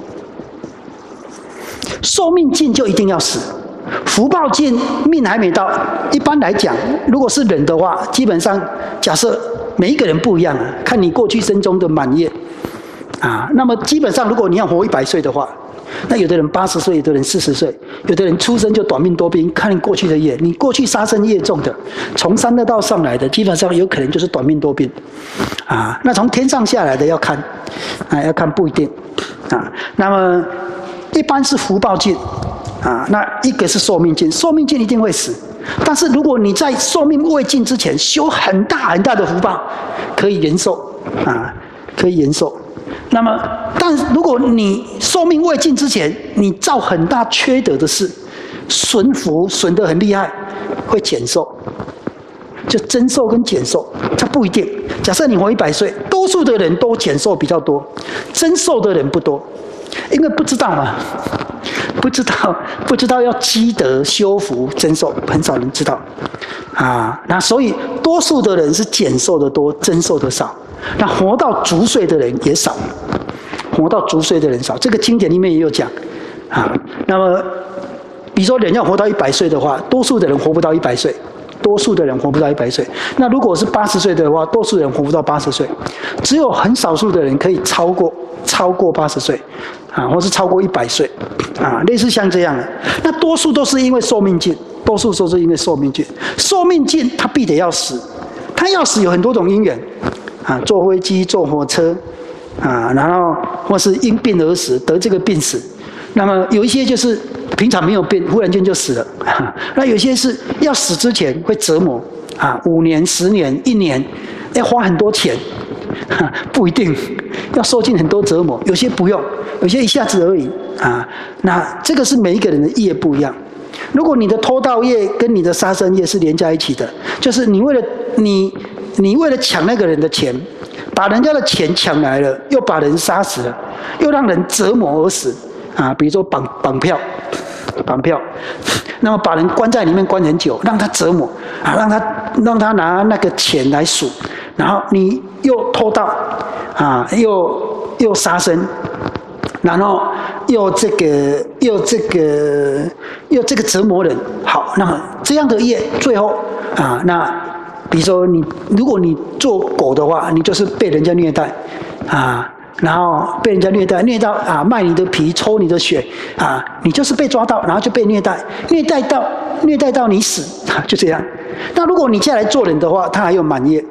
寿命尽就一定要死。福报尽，命还没到。一般来讲，如果是人的话，基本上假设每一个人不一样啊，看你过去生中的满业啊。那么基本上，如果你要活一百岁的话，那有的人八十岁，有的人四十岁，有的人出生就短命多病，看你过去的业，你过去杀生业重的，从三恶道上来的，基本上有可能就是短命多病啊。那从天上下来的要看啊，要看不一定啊。那么一般是福报尽。啊，那一个是寿命尽，寿命尽一定会死。但是如果你在寿命未尽之前修很大很大的福报，可以延寿啊，可以延寿。那么，但如果你寿命未尽之前，你造很大缺德的事，损福损得很厉害，会减寿。就增寿跟减寿，它不一定。假设你活一百岁，多数的人都减寿比较多，增寿的人不多，因为不知道嘛。不知道，不知道要积德修福增寿，很少人知道，啊，那所以多数的人是减寿的多，增寿的少。那活到足岁的人也少，活到足岁的人少。这个经典里面也有讲，啊，那么比如说人要活到一百岁的话，多数的人活不到一百岁，多数的人活不到一百岁。那如果是八十岁的话，多数人活不到八十岁，只有很少数的人可以超过超过八十岁。啊，或是超过一百岁，啊，类似像这样的，那多数都是因为寿命尽，多数都是因为寿命尽。寿命尽，他必得要死，他要死有很多种因缘，啊，坐飞机、坐火车，啊，然后或是因病而死，得这个病死。那么有一些就是平常没有病，忽然间就死了，啊，那有些是要死之前会折磨，啊，五年、十年、一年，要花很多钱，啊，不一定要受尽很多折磨，有些不用。有些一下子而已啊，那这个是每一个人的业不一样。如果你的偷盗业跟你的杀生业是连在一起的，就是你为了你你为了抢那个人的钱，把人家的钱抢来了，又把人杀死了，又让人折磨而死啊。比如说绑绑票，绑票，那么把人关在里面关很久，让他折磨啊，让他让他拿那个钱来数，然后你又偷盗啊，又又杀生。然后又这个又这个又这个折磨人，好，那么这样的业最后啊，那比如说你如果你做狗的话，你就是被人家虐待啊，然后被人家虐待，虐到啊卖你的皮，抽你的血啊，你就是被抓到，然后就被虐待，虐待到虐待到你死，就这样。那如果你下来做人的话，他还有满业，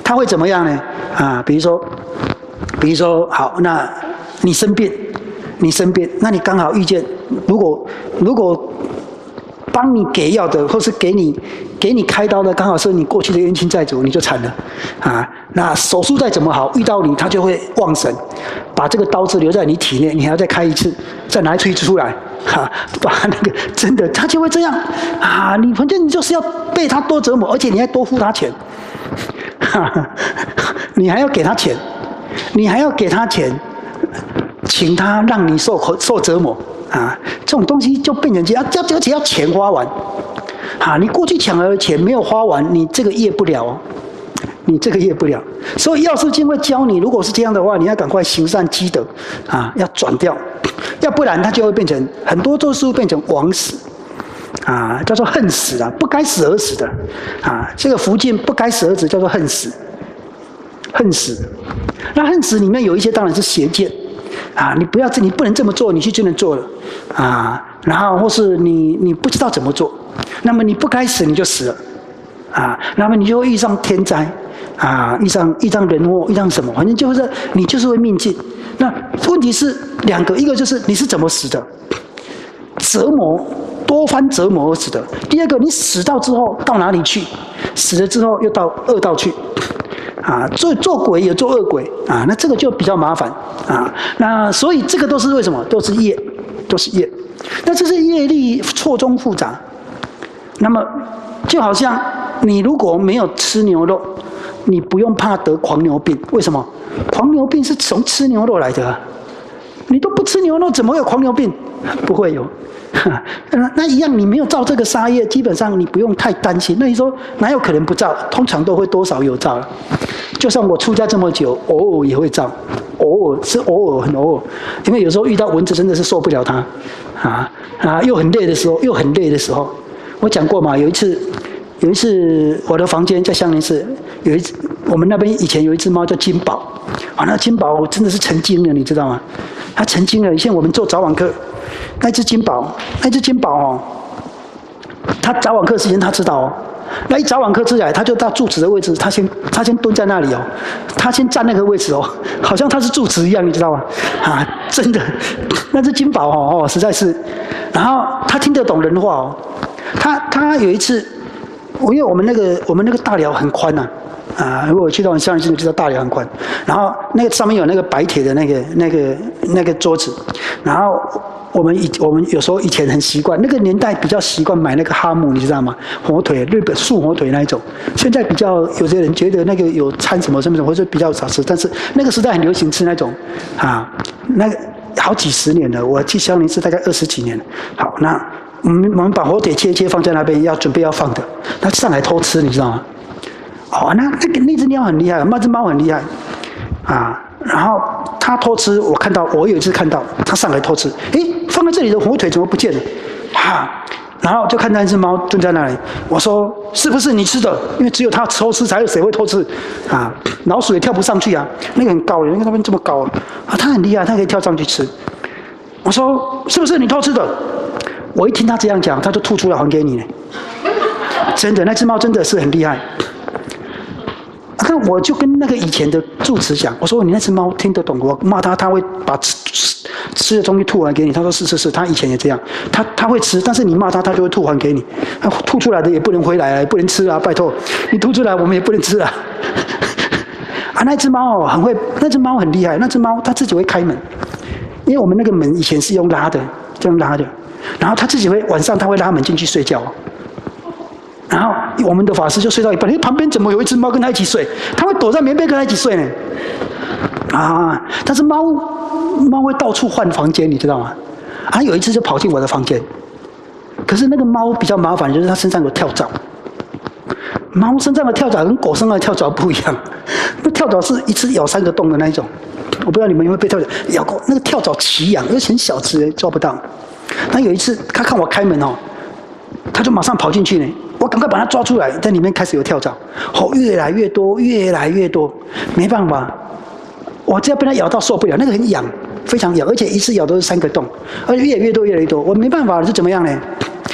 它会怎么样呢？啊，比如说，比如说，好，那你生病，你生病，那你刚好遇见，如果如果帮你给药的，或是给你给你开刀的，刚好是你过去的冤亲债主，你就惨了啊！那手术再怎么好，遇到你，他就会忘神，把这个刀子留在你体内，你还要再开一次，再拿一锤子出来，哈、啊，把那个真的，他就会这样啊！你反正你就是要被他多折磨，而且你还多付他钱，哈、啊，你还要给他钱，你还要给他钱，请他让你受受折磨。啊，这种东西就变成这样，而且要钱花完，啊，你过去抢来的钱没有花完，你这个业不了哦，你这个业不了。所以药师经会教你，如果是这样的话，你要赶快行善积德，啊，要转掉，要不然它就会变成很多都是会变成枉死，啊，叫做恨死啊，不该死而死的，啊，这个福晋不该死而死叫做恨死，恨死。那恨死里面有一些当然是邪见。啊，你不要这，你不能这么做，你去真的做了，啊，然后或是你你不知道怎么做，那么你不该死你就死了，啊，那么你就会遇上天灾，啊，遇上遇上人祸，遇上什么，反正就是你就是会命尽。那问题是两个，一个就是你是怎么死的，折磨多番折磨而死的；第二个，你死到之后到哪里去？死了之后又到恶道去。啊，做做鬼也做恶鬼啊，那这个就比较麻烦啊。那所以这个都是为什么？都是业，都是业。那这是业力错综复杂。那么就好像你如果没有吃牛肉，你不用怕得狂牛病。为什么？狂牛病是从吃牛肉来的啊。你都不吃牛肉，怎么会有狂牛病？不会有。那那一样，你没有造这个杀业，基本上你不用太担心。那你说哪有可能不造？通常都会多少有造。就算我出家这么久，偶尔也会造，偶尔是偶尔很偶尔，因为有时候遇到蚊子真的是受不了它，啊啊，又很累的时候，又很累的时候，我讲过嘛，有一次，有一次我的房间在香林寺，有一次我们那边以前有一只猫叫金宝，啊，那金宝真的是成精了，你知道吗？它成精了。以前我们做早晚课，那只金宝，那只金宝哦，它早晚课时间它知道哦。那一早晚课之来，他就到住持的位置，他先他先蹲在那里哦，他先站那个位置哦，好像他是住持一样，你知道吗？啊，真的，那只金宝哦哦，实在是，然后他听得懂人话哦，他他有一次，因为我们那个我们那个大寮很宽呐、啊，啊，如果我去到香林寺就知道大寮很宽，然后那个上面有那个白铁的那个那个那个桌子，然后。我们以我们有时候以前很习惯，那个年代比较习惯买那个哈姆，你知道吗？火腿，日本素火腿那一种。现在比较有些人觉得那个有掺什么什么什么，或者比较少吃，但是那个时代很流行吃那种，啊，那个好几十年了。我去香林寺大概二十几年。好，那我们我们把火腿切切放在那边，要准备要放的，他上来偷吃，你知道吗？哦，那那个那只鸟很厉害，那只猫很厉害，啊。然后他偷吃，我看到，我有一次看到他上来偷吃，诶，放在这里的火腿怎么不见了？哈，然后就看到一只猫蹲在那里，我说是不是你吃的？因为只有他偷吃，才有谁会偷吃？啊，老鼠也跳不上去啊，那个很高的，那个那边这么高啊，啊，他很厉害，他可以跳上去吃。我说是不是你偷吃的？我一听他这样讲，他就吐出来还给你呢。真的，那只猫真的是很厉害。那我就跟那个以前的住持讲，我说你那只猫听得懂，我骂他，他会把吃吃吃的东西吐还给你。他说是是是，他以前也这样，他他会吃，但是你骂他，他就会吐还给你。他吐出来的也不能回来啊，也不能吃啊，拜托，你吐出来我们也不能吃啊。啊，那只猫哦很会，那只猫很厉害，那只猫它自己会开门，因为我们那个门以前是用拉的，这样拉的，然后它自己会晚上它会拉门进去睡觉。然后我们的法师就睡到一半，哎，旁边怎么有一只猫跟他一起睡？他会躲在棉被跟他一起睡呢。啊，但是猫猫会到处换房间，你知道吗？啊，有一次就跑进我的房间，可是那个猫比较麻烦，就是它身上有跳蚤。猫身上的跳蚤跟狗身上的跳蚤不一样，那跳蚤是一次咬三个洞的那一种。我不知道你们有没有被跳蚤咬过？那个跳蚤奇痒，而且很小只，抓不到。那有一次他看我开门哦，他就马上跑进去呢。我赶快把它抓出来，在里面开始有跳蚤，哦，越来越多，越来越多，没办法，我只要被它咬到受不了，那个很痒，非常痒，而且一次咬都是三个洞，而且越来越多，越来越多，我没办法是怎么样呢？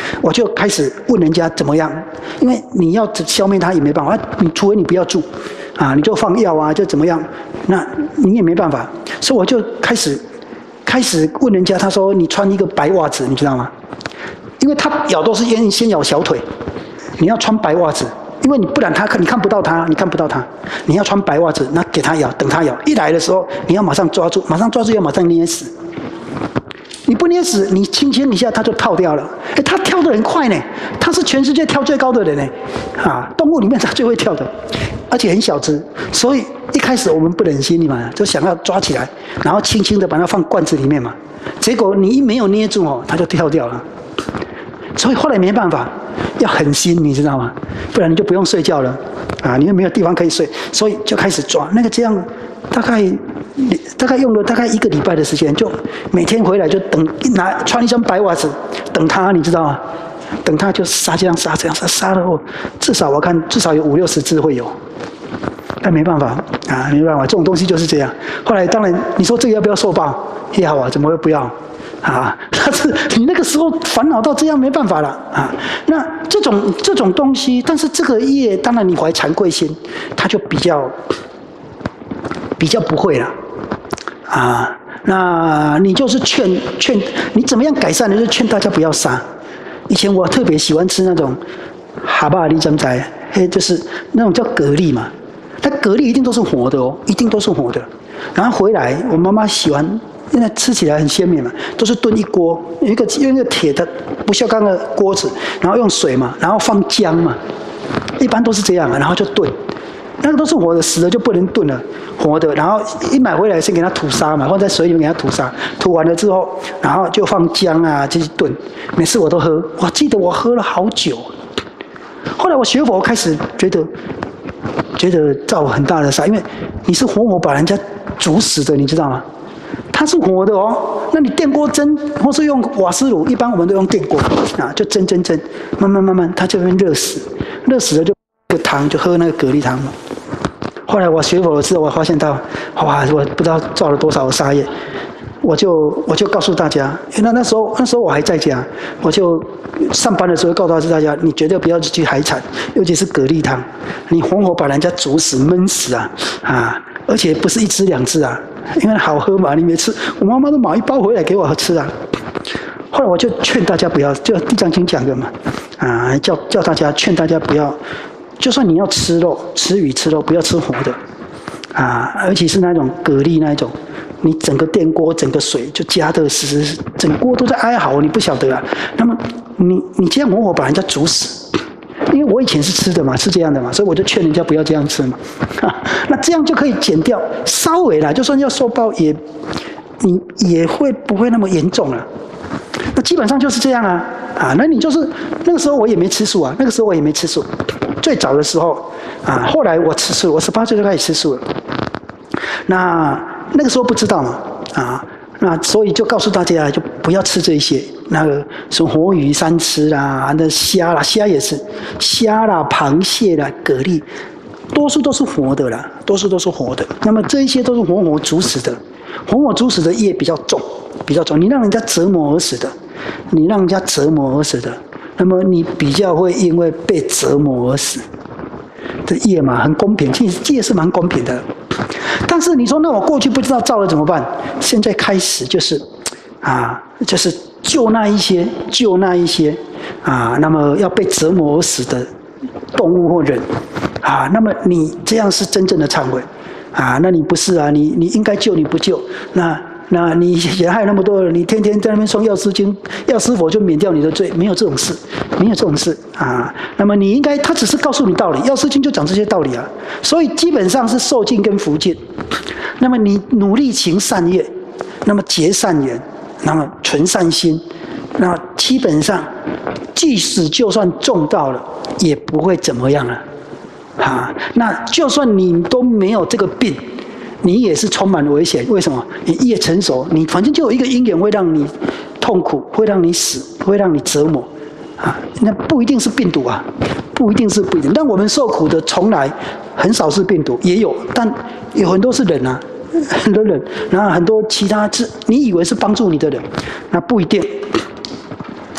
我就开始问人家怎么样，因为你要消灭它也没办法，你除非你不要住，啊，你就放药啊，就怎么样，那你也没办法，所以我就开始开始问人家，他说你穿一个白袜子，你知道吗？因为它咬都是先先咬小腿，你要穿白袜子。因为你不然他看你看不到他，你看不到他，你要穿白袜子，那给他咬，等他咬，一来的时候你要马上抓住，马上抓住要马上捏死。你不捏死，你轻轻一下他就跳掉了。哎，他跳得很快呢，他是全世界跳最高的人呢，啊，动物里面他最会跳的，而且很小只，所以一开始我们不忍心嘛，就想要抓起来，然后轻轻的把它放罐子里面嘛。结果你一没有捏住哦，他就跳掉了。所以后来没办法，要狠心，你知道吗？不然你就不用睡觉了，啊，你又没有地方可以睡，所以就开始抓。那个这样，大概大概用了大概一个礼拜的时间，就每天回来就等一拿穿一双白袜子，等他，你知道吗？等他就杀这样杀这样杀，杀了后至少我看至少有五六十只会有，但没办法啊，没办法，这种东西就是这样。后来当然你说这个要不要受报？要啊，怎么会不要？啊，但是你那个时候烦恼到这样没办法了啊。那这种这种东西，但是这个业，当然你怀惭愧心，他就比较比较不会了啊。那你就是劝劝你怎么样改善呢？就是劝大家不要杀。以前我特别喜欢吃那种蛤蟆，你知不知？嘿，就是那种叫蛤蜊嘛。它蛤蜊一定都是活的哦，一定都是活的。然后回来，我妈妈喜欢。因为吃起来很鲜美嘛，都是炖一锅，有一个用一个铁的不锈钢的锅子，然后用水嘛，然后放姜嘛，一般都是这样啊，然后就炖，那个都是活的，死的就不能炖了，活的，然后一买回来先给它吐沙嘛，放在水里面给它吐沙，吐完了之后，然后就放姜啊继续炖，每次我都喝，我记得我喝了好久，后来我学佛开始觉得，觉得造很大的杀，因为你是活活把人家煮死的，你知道吗？它是活的哦，那你电锅蒸，或是用瓦斯炉，一般我们都用电锅啊，就蒸蒸蒸，慢慢慢慢，它就会热死，热死了就个汤，就喝那个蛤蜊汤嘛。后来我学佛的时候，我发现到，哇，我不知道造了多少杀业，我就我就告诉大家，那那时候那时候我还在家，我就上班的时候告诉大家，你绝对不要去海产，尤其是蛤蜊汤，你活活把人家煮死闷死啊啊！而且不是一只两只啊，因为好喝嘛，你没吃，我妈妈都买一包回来给我吃啊。后来我就劝大家不要，就《地藏经》讲的嘛，啊，叫叫大家劝大家不要，就算你要吃肉、吃鱼、吃肉，不要吃活的，啊，而且是那种蛤蜊那一种，你整个电锅、整个水就加的是整锅都在哀嚎，你不晓得啊。那么你你这样活活把人家煮死。因为我以前是吃的嘛，是这样的嘛，所以我就劝人家不要这样吃嘛。那这样就可以减掉，稍微啦，就算要受报也，你也会不会那么严重了。那基本上就是这样啊，啊，那你就是那个时候我也没吃素啊，那个时候我也没吃素。最早的时候啊，后来我吃素，我十八岁就开始吃素了。那那个时候不知道嘛，啊。那所以就告诉大家，就不要吃这些，那个什么活鱼、三吃啦，那虾啦，虾也是，虾啦、螃蟹啦、蛤蜊，多数都是活的啦，多数都是活的。那么这一些都是活活煮死的，活活煮死的业比较重，比较重。你让人家折磨而死的，你让人家折磨而死的，那么你比较会因为被折磨而死。这业嘛，很公平，其实业是蛮公平的。但是你说，那我过去不知道造了怎么办？现在开始就是，啊，就是救那一些，救那一些，啊，那么要被折磨而死的动物或人，啊，那么你这样是真正的忏悔，啊，那你不是啊，你你应该救你不救，那那你也害那么多人，你天天在那边诵药师经，药师佛就免掉你的罪，没有这种事，没有这种事啊。那么你应该，他只是告诉你道理，药师经就讲这些道理啊。所以基本上是受尽跟福尽。那么你努力行善业，那么结善缘，那么存善心，那基本上，即使就算中到了，也不会怎么样了，啊。那就算你都没有这个病。你也是充满危险，为什么？你业成熟，你反正就有一个因缘会让你痛苦，会让你死，会让你折磨，啊，那不一定是病毒啊，不一定是病毒。但我们受苦的从来很少是病毒，也有，但有很多是人啊，很多人，然后很多其他是你以为是帮助你的人，那不一定，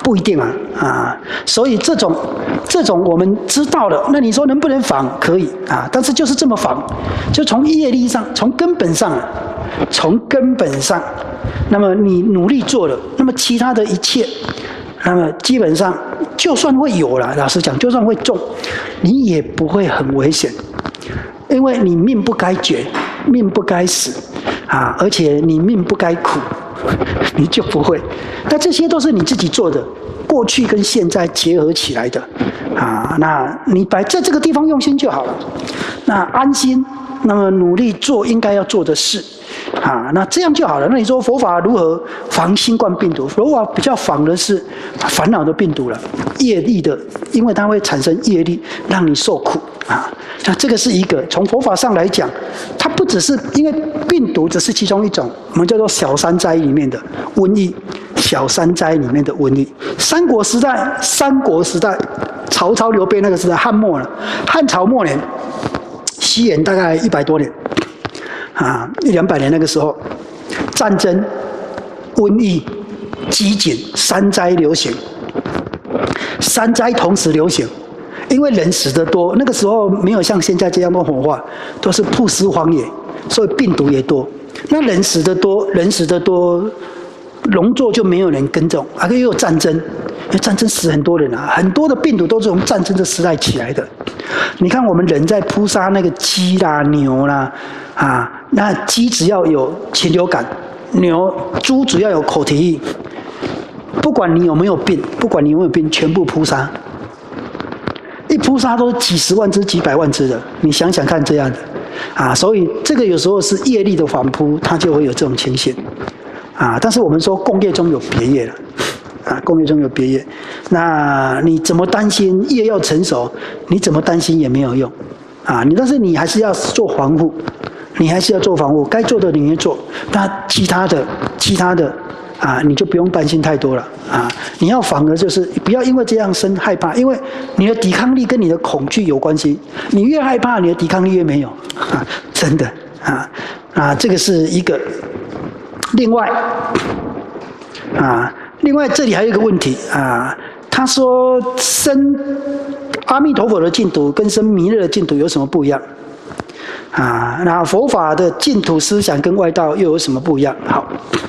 不一定啊啊，所以这种这种我们知道了，那你说能不能仿？可以啊，但是就是这么仿，就从业力上，从根本上，从根本上，那么你努力做了，那么其他的一切，那么基本上就算会有了，老实讲，就算会中，你也不会很危险，因为你命不该绝，命不该死啊，而且你命不该苦。你就不会，那这些都是你自己做的，过去跟现在结合起来的，啊，那你摆在这个地方用心就好了，那安心，那么努力做应该要做的事，啊，那这样就好了。那你说佛法如何防新冠病毒？佛法比较防的是烦恼的病毒了，业力的，因为它会产生业力，让你受苦啊。那这个是一个从佛法上来讲，它不只是因为病毒只是其中一种，我们叫做小三灾里面的瘟疫，小三灾里面的瘟疫。三国时代，三国时代，曹操、刘备那个时代，汉末了，汉朝末年，西元大概一百多年，啊，一两百年那个时候，战争、瘟疫、饥馑三灾流行，三灾同时流行。因为人死得多，那个时候没有像现在这样的火化，都是曝尸荒野，所以病毒也多。那人死得多，人死得多，农作就没有人耕种，而且又有战争，因为战争死很多人啊，很多的病毒都是从战争的时代起来的。你看我们人在扑杀那个鸡啦、牛啦，啊，那鸡只要有禽流感，牛、猪只要有口蹄疫，不管你有没有病，不管你有没有病，全部扑杀。一扑杀都几十万只、几百万只的，你想想看这样的，啊，所以这个有时候是业力的反扑，它就会有这种情形，啊，但是我们说共业中有别业了，啊，共业中有别业，那你怎么担心业要成熟？你怎么担心也没有用，啊，你但是你还是要做防护，你还是要做防护，该做的你要做，那其他的、其他的。啊，你就不用担心太多了啊！你要反而就是不要因为这样生害怕，因为你的抵抗力跟你的恐惧有关系。你越害怕，你的抵抗力越没有，啊、真的啊啊！这个是一个。另外啊，另外这里还有一个问题啊，他说生阿弥陀佛的净土跟生弥勒的净土有什么不一样？啊，那佛法的净土思想跟外道又有什么不一样？好。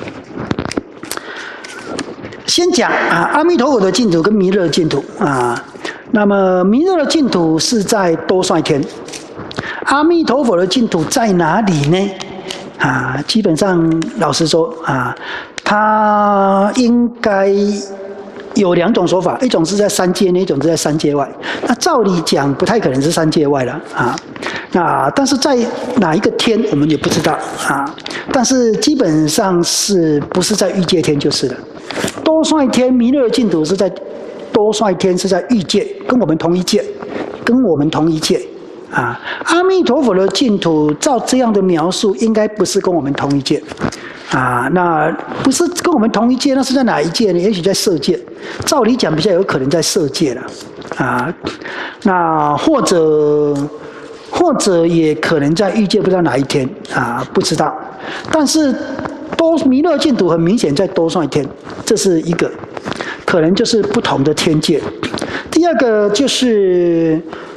先讲啊，阿弥陀佛的净土跟弥勒的净土啊，那么弥勒的净土是在多帅天，阿弥陀佛的净土在哪里呢？啊，基本上老实说啊，它应该有两种说法，一种是在三界内，一种是在三界外。那照理讲不太可能是三界外了啊，那但是在哪一个天我们也不知道啊，但是基本上是不是在欲界天就是了。多帅天弥勒的净土是在多帅天，是在欲界，跟我们同一界，跟我们同一界啊。阿弥陀佛的净土，照这样的描述，应该不是跟我们同一界啊。那不是跟我们同一界，那是在哪一界呢？也许在色界。照理讲，比较有可能在色界了啊。那或者或者也可能在欲界，不知道哪一天啊，不知道。但是。多弥勒净土很明显在多帅天，这是一个，可能就是不同的天界。第二个就是，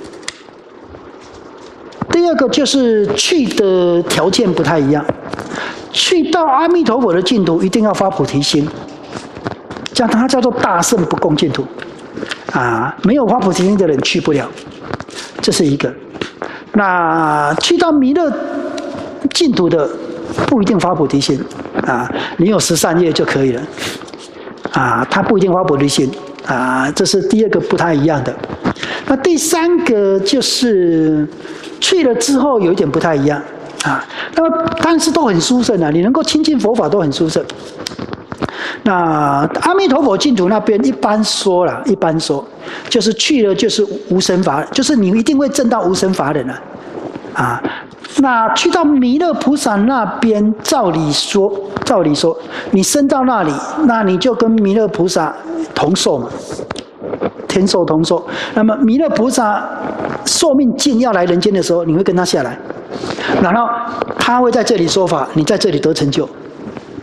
第二个就是去的条件不太一样。去到阿弥陀佛的净土，一定要发菩提心，这样它叫做大圣不共净土，啊，没有发菩提心的人去不了，这是一个。那去到弥勒净土的。不一定发菩提心啊，你有十善业就可以了啊，他不一定发菩提心啊，这是第二个不太一样的。那第三个就是去了之后有一点不太一样啊，那么但是都很殊胜啊，你能够亲近佛法都很殊胜。那阿弥陀佛净土那边一般说了，一般说就是去了就是无生法，就是你一定会证到无生法忍了啊。那去到弥勒菩萨那边，照理说，照理说，你升到那里，那你就跟弥勒菩萨同寿嘛，天寿同寿。那么弥勒菩萨寿命尽要来人间的时候，你会跟他下来，然后他会在这里说法，你在这里得成就。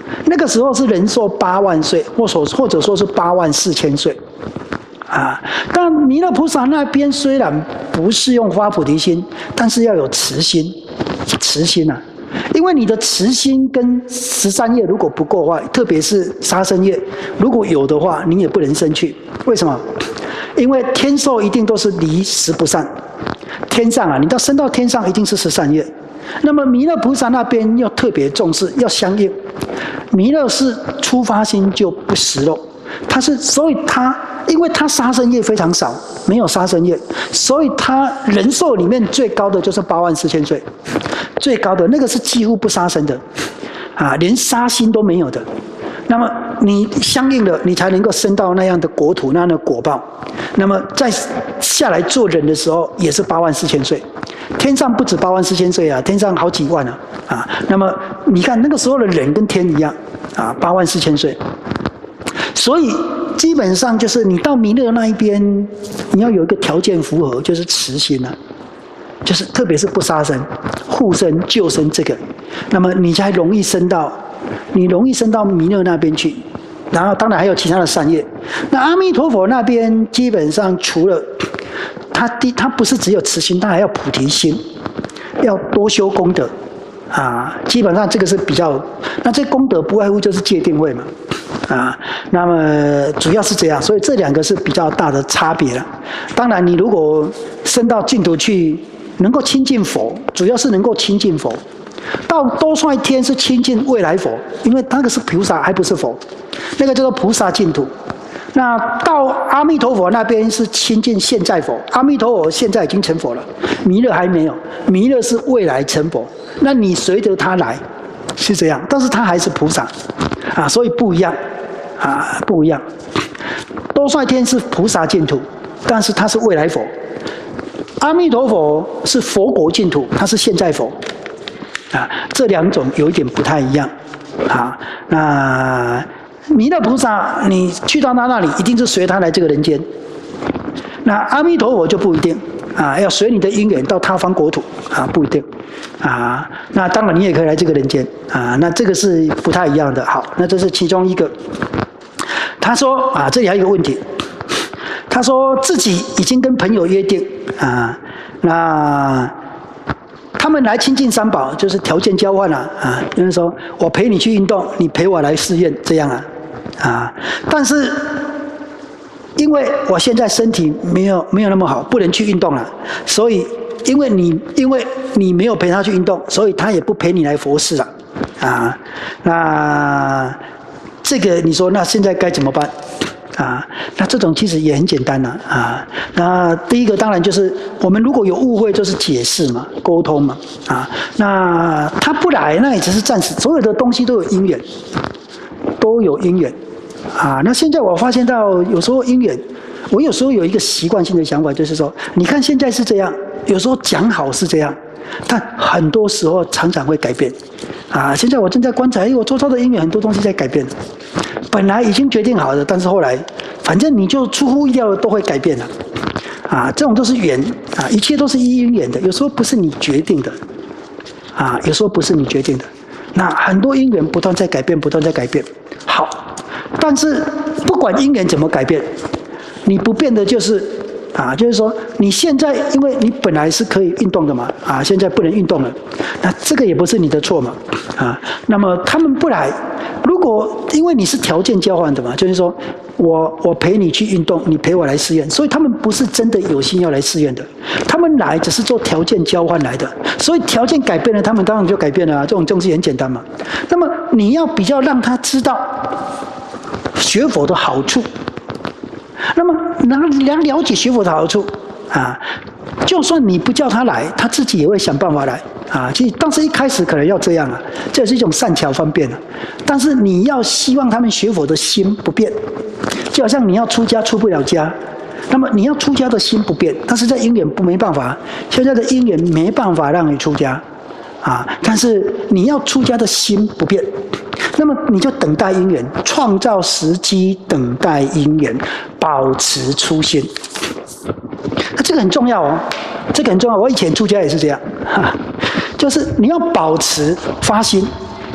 那个时候是人寿八万岁，或所或者说是八万四千岁。啊，但弥勒菩萨那边虽然不是用发菩提心，但是要有慈心，慈心啊，因为你的慈心跟十三业如果不够的话，特别是杀生业，如果有的话，你也不能生去。为什么？因为天寿一定都是离十不善，天上啊，你到升到天上一定是十善业。那么弥勒菩萨那边要特别重视，要相应。弥勒是初发心就不食肉，他是所以他。因为他杀生业非常少，没有杀生业，所以他人寿里面最高的就是八万四千岁，最高的那个是几乎不杀生的，啊，连杀心都没有的。那么你相应的，你才能够升到那样的国土，那样的果报。那么再下来做人的时候，也是八万四千岁。天上不止八万四千岁啊，天上好几万啊，啊。那么你看那个时候的人跟天一样，啊，八万四千岁。所以基本上就是你到弥勒那一边，你要有一个条件符合，就是慈心啊，就是特别是不杀生、护生、救生这个，那么你才容易升到，你容易升到弥勒那边去。然后当然还有其他的善业。那阿弥陀佛那边基本上除了他第他不是只有慈心，他还要菩提心，要多修功德啊。基本上这个是比较，那这功德不外乎就是戒定慧嘛。啊，那么主要是这样，所以这两个是比较大的差别了。当然，你如果升到净土去，能够亲近佛，主要是能够亲近佛。到多帅天是亲近未来佛，因为那个是菩萨，还不是佛，那个叫做菩萨净土。那到阿弥陀佛那边是亲近现在佛，阿弥陀佛现在已经成佛了，弥勒还没有，弥勒是未来成佛。那你随着他来，是这样，但是他还是菩萨，啊，所以不一样。啊，不一样。多帅天是菩萨净土，但是他是未来佛；阿弥陀佛是佛国净土，他是现在佛。啊，这两种有一点不太一样。啊，那弥勒菩萨，你去到他那里，一定是随他来这个人间。那阿弥陀佛就不一定。啊，要随你的因缘到他方国土。啊，不一定。啊，那当然你也可以来这个人间。啊，那这个是不太一样的。好，那这是其中一个。他说啊，这里还有一个问题。他说自己已经跟朋友约定啊，那他们来亲近三宝，就是条件交换了啊，就是说我陪你去运动，你陪我来试验，这样啊啊。但是因为我现在身体没有没有那么好，不能去运动了，所以因为你因为你没有陪他去运动，所以他也不陪你来佛事了啊。那这个你说，那现在该怎么办？啊，那这种其实也很简单了 啊, 啊。那第一个当然就是我们如果有误会，就是解释嘛，沟通嘛啊。那他不来，那也只是暂时，所有的东西都有因缘，都有因缘啊。那现在我发现到有时候因缘，我有时候有一个习惯性的想法，就是说，你看现在是这样，有时候讲好是这样，但很多时候常常会改变。啊，现在我正在观察，因为我周遭的因缘很多东西在改变，本来已经决定好的，但是后来，反正你就出乎意料的都会改变了，啊，这种都是缘啊，一切都是依因缘的，有时候不是你决定的，啊，有时候不是你决定的，那很多因缘不断在改变，不断在改变，好，但是不管因缘怎么改变，你不变的就是。啊，就是说，你现在因为你本来是可以运动的嘛，啊，现在不能运动了，那这个也不是你的错嘛，啊，那么他们不来，如果因为你是条件交换的嘛，就是说我我陪你去运动，你陪我来试验，所以他们不是真的有心要来试验的，他们来只是做条件交换来的，所以条件改变了，他们当然就改变了啊，这种东西很简单嘛。那么你要比较让他知道学佛的好处。那么，能能了解学佛的好处啊，就算你不叫他来，他自己也会想办法来啊。其实，当时一开始可能要这样啊，这是一种善巧方便啊。但是你要希望他们学佛的心不变，就好像你要出家出不了家，那么你要出家的心不变，但是在因缘不没办法，现在的因缘没办法让你出家啊。但是你要出家的心不变。那么你就等待因缘，创造时机，等待因缘，保持初心。那这个很重要哦，这个很重要。我以前出家也是这样，哈，就是你要保持发心，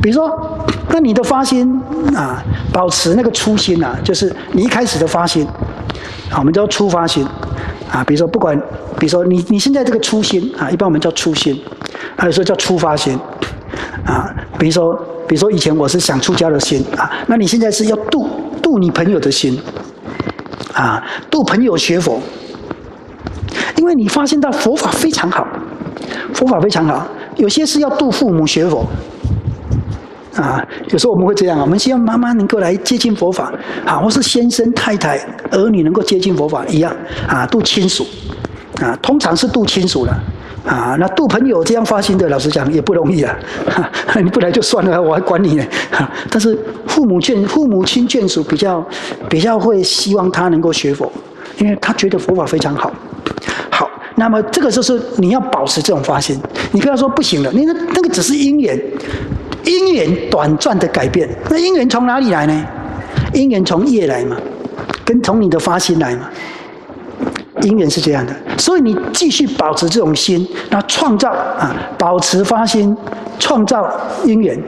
比如说，那你的发心啊，保持那个初心啊，就是你一开始的发心，啊，我们叫初发心啊。比如说，不管，比如说你你现在这个初心啊，一般我们叫初心，还有时候叫初发心啊。比如说，比如说以前我是想出家的心啊，那你现在是要度度你朋友的心啊，度朋友学佛，因为你发现到佛法非常好，佛法非常好，有些是要度父母学佛。啊，有时候我们会这样，我们希望妈妈能够来接近佛法，啊，或是先生、太太、儿女能够接近佛法一样，啊，度亲属，啊，通常是度亲属了，啊，那度朋友这样发心的，老实讲也不容易啊，你不来就算了，我还管你呢，但是父母眷、父母亲眷属比较比较会希望他能够学佛，因为他觉得佛法非常好。好，那么这个就是你要保持这种发心，你不要说不行了，你那那个只是因缘。因缘短暂的改变，那因缘从哪里来呢？因缘从业来嘛，跟从你的发心来嘛。因缘是这样的，所以你继续保持这种心，那创造啊，保持发心，创造因缘。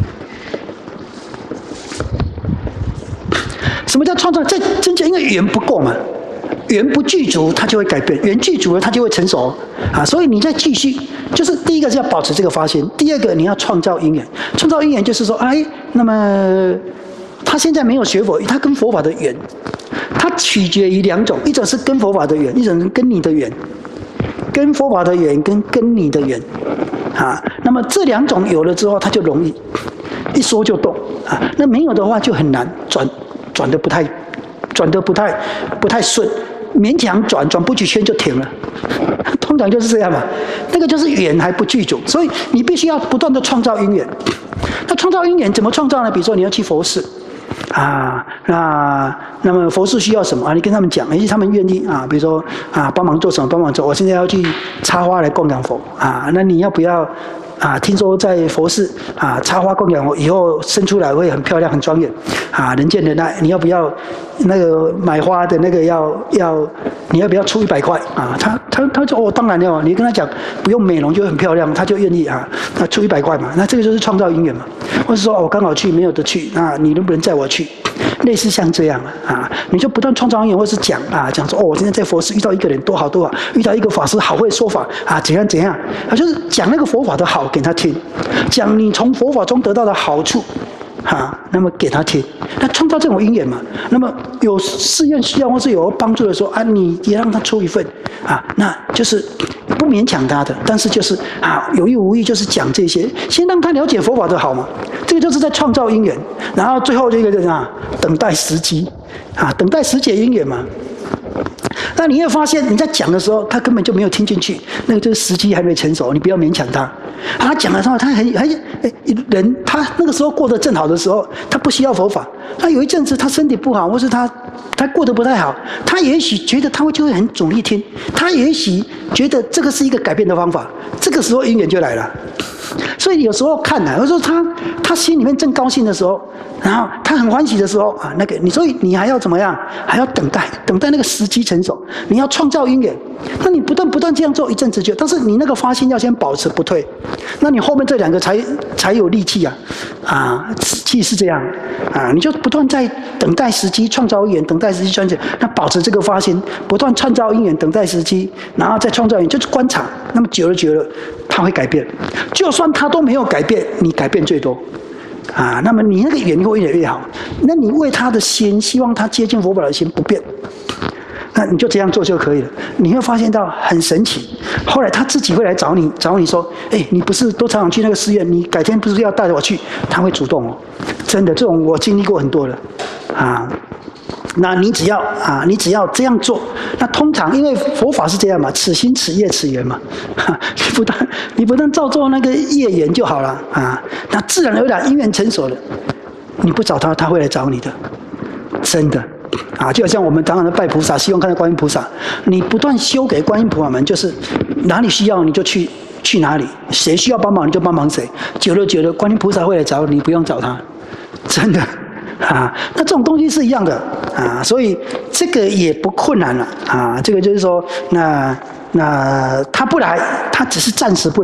什么叫创造？在真正因为缘不够嘛。缘不具足，它就会改变；缘具足了，它就会成熟啊。所以你再继续，就是第一个是要保持这个发心，第二个你要创造因缘。创造因缘就是说，哎，那么他现在没有学佛，他跟佛法的缘，它取决于两种，一种是跟佛法的缘，一种是跟你的缘。跟佛法的缘跟跟你的缘啊，那么这两种有了之后，它就容易一说就动啊。那没有的话就很难转，转的不太，转的不太不太顺。勉强转转不几圈就停了，通常就是这样嘛。那个就是缘还不具足，所以你必须要不断的创造因缘。那创造因缘怎么创造呢？比如说你要去佛寺，啊，那那么佛寺需要什么啊？你跟他们讲，哎，他们愿意啊。比如说啊，帮忙做什么？帮忙做。我现在要去插花来供养佛啊，那你要不要？啊，听说在佛寺啊，插花供养，以后生出来会很漂亮、很庄严，啊，人见人爱。你要不要那个买花的那个要要？你要不要出一百块啊？他他他说哦，当然了。你跟他讲不用美容就很漂亮，他就愿意啊。那出一百块嘛，那这个就是创造因缘嘛。或者说我刚好去没有得去，那你能不能载我去？类似像这样啊，你就不断创造因缘，或是讲啊，讲说哦，我今天在佛寺遇到一个人多好多好，遇到一个法师好会说法啊，怎样怎样啊，就是讲那个佛法的好给他听，讲你从佛法中得到的好处。啊，那么给他听，那创造这种因缘嘛。那么有寺院需要或是有帮助的时候啊，你也让他出一份啊，那就是不勉强他的，但是就是啊，有意无意就是讲这些，先让他了解佛法的好嘛。这个就是在创造因缘，然后最后这个就是啊，等待时机啊，等待时节因缘嘛。那你会发现你在讲的时候，他根本就没有听进去，那个就是时机还没成熟，你不要勉强他。他讲的时候，他很很人，他那个时候过得正好的时候，他不需要佛法。他有一阵子他身体不好，或是他他过得不太好，他也许觉得他会就会很努力听，他也许觉得这个是一个改变的方法，这个时候因缘就来了。所以有时候看呢，有时候他他心里面正高兴的时候，然后他很欢喜的时候啊，那个你所以你还要怎么样？还要等待，等待那个时机成熟。你要创造因缘，那你不断不断这样做一阵子就，但是你那个发心要先保持不退，那你后面这两个才才有力气啊啊，气是这样啊，你就不断在等待时机创造因缘，等待时机创造，那保持这个发心，不断创造因缘，等待时机，然后再创造因缘，就是观察。那么久了久了，他会改变。就算他都没有改变，你改变最多。啊，那么你那个缘会越来越好。那你为他的心，希望他接近佛法的心不变，那你就这样做就可以了。你会发现到很神奇。后来他自己会来找你，找你说：“哎，你不是都常常去那个寺院？你改天不是要带着我去？”他会主动哦，真的，这种我经历过很多了，啊。那你只要啊，你只要这样做，那通常因为佛法是这样嘛，此心此业此缘嘛，你不但你不但照做那个业缘就好了啊，那自然而然因缘成熟了，你不找他，他会来找你的，真的啊，就好像我们常常的拜菩萨，希望看到观音菩萨，你不断修给观音菩萨们，就是哪里需要你就去去哪里，谁需要帮忙你就帮忙谁，久了久了，观音菩萨会来找你，你不用找他，真的。啊，那这种东西是一样的啊，所以这个也不困难了啊。这个就是说，那那他不来，他只是暂时不来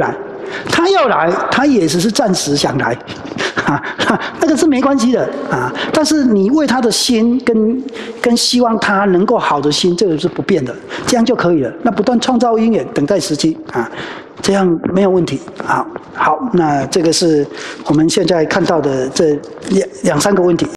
他要来，他也只是暂时想来，啊，那个是没关系的啊。但是你为他的心跟跟希望他能够好的心，这个是不变的，这样就可以了。那不断创造因缘，等待时机啊，这样没有问题。好，好，那这个是我们现在看到的这两两三个问题。